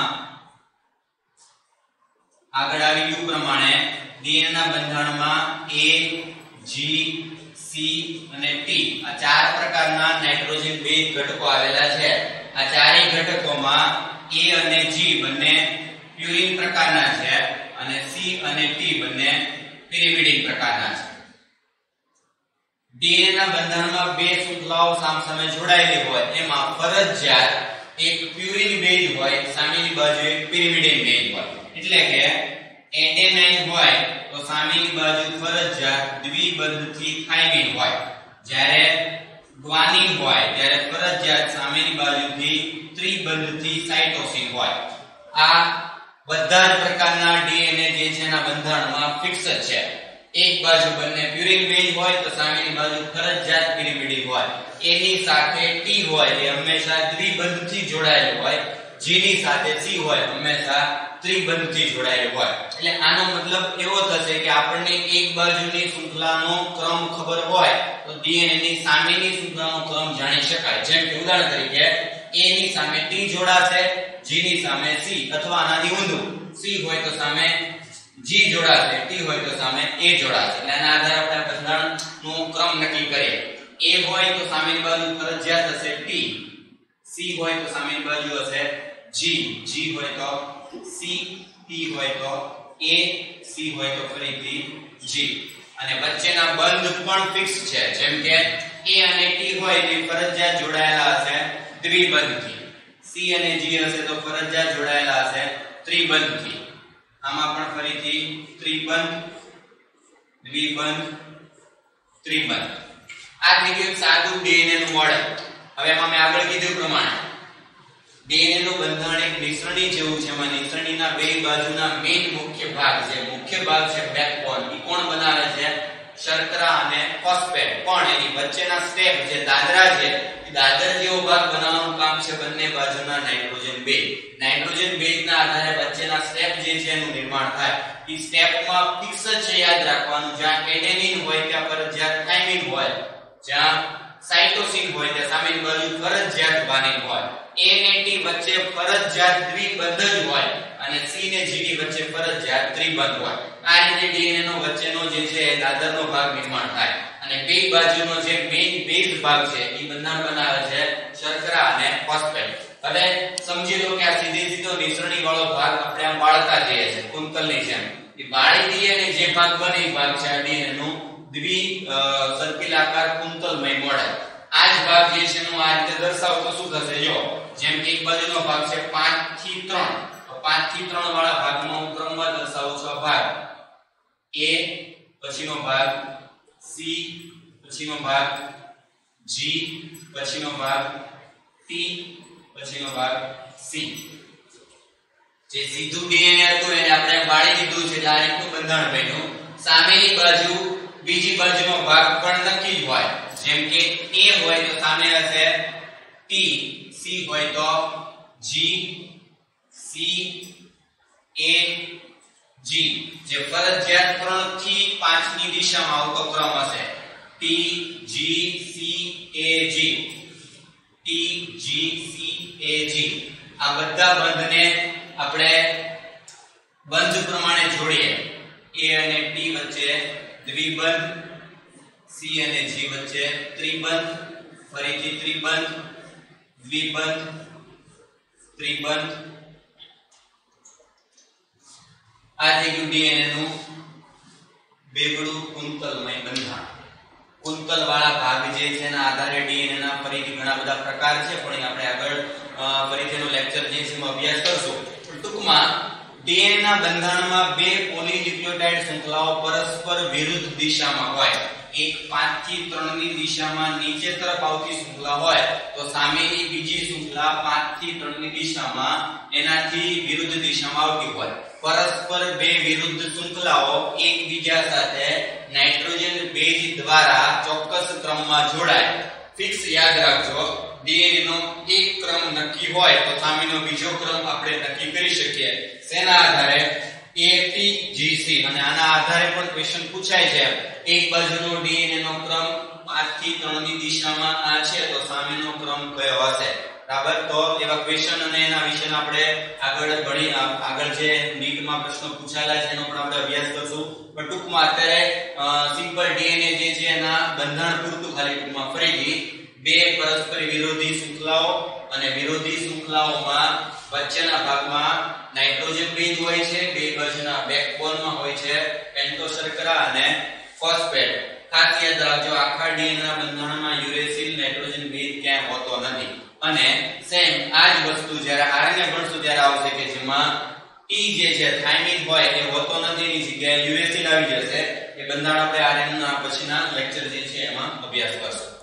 આગળ આવી પ્રમાણે ડીએનએ ના બંધારણમાં A, G, C અને T આ ચાર પ્રકારના નાઇટ્રોજન બેઝ ઘટકો આવેલા છે. આ ચારેય ઘટકોમાં A અને G બંને પ્યુરિન પ્રકારના છે અને C અને T બંને પિરિમિડિન પ્રકારના છે. ડીએનએ ના બંધારણમાં બે શૃંખલાઓ સામસામે જોડાયેલી હોય એમાં ફરજિયાત એક પ્યુરિન બેઝ હોય, સામેની બાજુ એક પિરિમિડિન બેઝ હોય. એટલે કે એડેનાઇન હોય તો સામેની બાજુ ફરજિયાત દ્વિબંધથી થાઇમિન હોય, જ્યારે ગ્વાનિન હોય ત્યારે ફરજિયાત સામેની બાજુથી ત્રિબંધથી સાઇટોસિન હોય. આ બધા જ પ્રકારના ડીએનએ જે છે એના બંધારણમાં ફિક્સ જ છે. એક બાજુ બંને પ્યુરિન બેઝ હોય તો સામેની બાજુ ફરજિયાત પિરિમિડિન હોય. A ની સાથે T હોય એ હંમેશા દ્વિબંધથી જોડાયેલું હોય, G ની સાથે C હોય હંમેશા ત્રિબંધથી જોડાયેલું હોય. એટલે આનો મતલબ એવો થશે કે આપણને એક બાજુની શૃંખલાનો ક્રમ ખબર હોય તો ડીએનએ ની સામેની શૃંખલાનો ક્રમ જાણી શકાય. જેમ કે ઉદાહરણ તરીકે A ની સામે T જોડાશે, G ની સામે C, અથવા આનાથી ઊંધું C હોય તો સામે G જોડાશે, T હોય તો સામે A જોડાશે. એટલે આના આધારે આપણે બંધારણનો ક્રમ નક્કી કરીએ. A હોય તો સામેની બાજુ ફરજિયાત હશે T, C હોય તો સામેની બાજુ હશે G, G હોય તો C, T હોય તો A, C હોય તો ફરીથી G. અને વચ્ચેના બંધ પણ ફિક્સ છે. જેમ કે A અને T હોય તે ફરજિયાત જોડાયેલા હશે દ્વિબંધથી, C અને G હશે તો ફરજિયાત જોડાયેલા હશે ત્રિબંધથી. આમાં પણ ફરીથી ત્રિબંધ, દ્વિબંધ, ત્રિબંધ. આ થઈ ગયું સાદું ડીએનએ નું મોડેલ. હવે એમાં મેં આગળ કીધું પ્રમાણે ડીએનએ નું બંધારણ એક નિસરણી જેવું છે. એમાં નિસરણીના બે બાજુના મેઇન મુખ્ય ભાગ છે. મુખ્ય ભાગ છે બેકબોન. એ કોણ બનાવે છે? શર્કરા અને ફોસ્ફેટ. પણ એની વચ્ચેના સ્ટેપ જે દાદરા છે એ દાદર જેવો ભાગ બનાવવાનું કામ છે બંને બાજુના નાઇટ્રોજન બેઝ. નાઇટ્રોજન બેઝના આધારે વચ્ચેના સ્ટેપ જે છે એનું નિર્માણ થાય. એ સ્ટેપમાં ફિક્સ છે, યાદ રાખવાનું. જ્યાં એડેનિન હોય ત્યાં ફરજિયાત થાઇમિન હોય, જ્યાં સાઇટોસિન હોય ત્યાં સામેની બાજુ ફરજિયાત ગ્વાનિન હોય. A અને T વચ્ચે ફરજિયાત દ્વિબંધ જ હોય અને C ને G ની વચ્ચે ફરજિયાત ત્રિબંધ હોય. આ રીતે ડીએનએ નો વચ્ચેનો જે છે દાદરનો ભાગ નિર્માણ થાય. અને બે બાજુનો જે મેઇન બેઝ ભાગ છે એ બંધારણ બનાવે છે શર્કરા અને ફોસ્ફેટ. હવે સમજી લો કે આ સીધો નિસરણી વાળો ભાગ આપણે આમ વાળતા જઈએ છે કુંતલની જેમ. એ વાળી દઈએ અને જે ભાગ બને એ ભાગ છે ડીએનએ નું સર્કિલાકાર કુંતલમય મોડેલ. આ જ ભાગ જે છે એનું આ રીતે દર્શાવો તો શું થશે? જો જેમ કે એક બાજુનો ભાગ છે 5 થી 3, તો 5 થી 3 વાળા ભાગનો ક્રમમાં દર્શાવું છું. આ ભાગ A, પછીનો ભાગ C, પછીનો ભાગ G, પછીનો ભાગ T, પછીનો ભાગ C. જે સીધું ડીએનએ હતું એને આપણે વાળી દીધું છે. આ રીતનું બંધારણ બન્યું. સામેની બાજુ બીજી બાજુનો ભાગ પણ નક્કી જ હોય. જેમ કે A હોય તો સામે હશે T, C હોય તો G, C, A, G. જે ફરજિયાત 3 થી 5 ની દિશામાં આવતો ક્રમ હશે. T, G, C, A, G, T, G, C, A, G. આ બધા બંધને આપણે બંધ પ્રમાણે જોડીએ. A અને T વચ્ચે દ્વિબંધ, C અને G વચ્ચે ત્રિબંધ, ફરીથી ત્રિબંધ, દ્વિબંધ, ત્રિબંધ, આ થઈ ગયું ડીએનએ નું બેગડું કુંતલમય બંધારણ. કુંતલ વાળા ભાગ જે છે એના આધારે ડીએનએ ના ફરીથી ઘણા બધા પ્રકાર છે, પણ આપણે આગળ ફરીથીનો લેક્ચર જે છે એમાં અભ્યાસ કરશું. ટૂંકમાં ડીએનએ ના બંધારણમાં બે પોલીન્યુક્લિયોટાઇડ શૃંખલાઓ પરસ્પર વિરુદ્ધ દિશામાં હોય, એક 5 થી 3 ની દિશામાં નીચે તરફ આવતી શૃંખલા હોય તો સામેની બીજી શૃંખલા 5 થી 3 ની દિશામાં એનાથી વિરુદ્ધ દિશામાં આવતી હોય. પરસ્પર બે વિરુદ્ધ શૃંખલાઓ એકબીજા સાથે નાઇટ્રોજન બેઝ દ્વારા ચોક્કસ ક્રમમાં જોડાય. ફિક્સ યાદ રાખજો, ડીએનએ નો એક ક્રમ નક્કી હોય તો સામેનો બીજો ક્રમ આપણે નક્કી કરી શકીએ. શેના આધારે? ATGC. અને આના આધારે પણ ક્વેશ્ચન પૂછાય છે. એક બાજુનો ડીએનએ નો ક્રમ 5 થી 3 ની દિશામાં આ છે તો સામેનો ક્રમ કયો હશે? બરાબર. તો એવા ક્વેશ્ચન અને એના વિશે આપણે આગળ જે નીટમાં પ્રશ્નો પૂછાયેલા છે એનો પણ આપણે અભ્યાસ કરશું. પણ ટૂંકમાં અત્યારે સિમ્પલ ડીએનએ જે છે એના બંધારણ પૂરતું ખાલી ટૂંકમાં ફરીથી બે પરસ્પર વિરોધી શૃંખલાઓ અને વિરોધી શૃંખલાઓમાં વચ્ચેના ભાગમાં નાઇટ્રોજન બેઝ હોય છે, બે બાજુના બેકબોનમાં હોય છે પેન્ટો શર્કરા અને ફોસ્ફેટ. ખાસ યાદ રાખજો, આખા ડીએનએ ના બંધારણમાં યુરેસિલ નાઇટ્રોજન બેઝ ક્યાંય હોતો નથી. અને સેમ આ જ વસ્તુ જ્યારે આરએનએ ભણશું ત્યારે આવશે કે જેમાં ટી જે છે થાઇમિન હોય એ હોતો નથી, એની જગ્યાએ યુરેસિલ આવી જશે. એ બંધારણ આપણે આરએનએ ના પછીના લેક્ચર જે છે એમાં અભ્યાસ કરશું.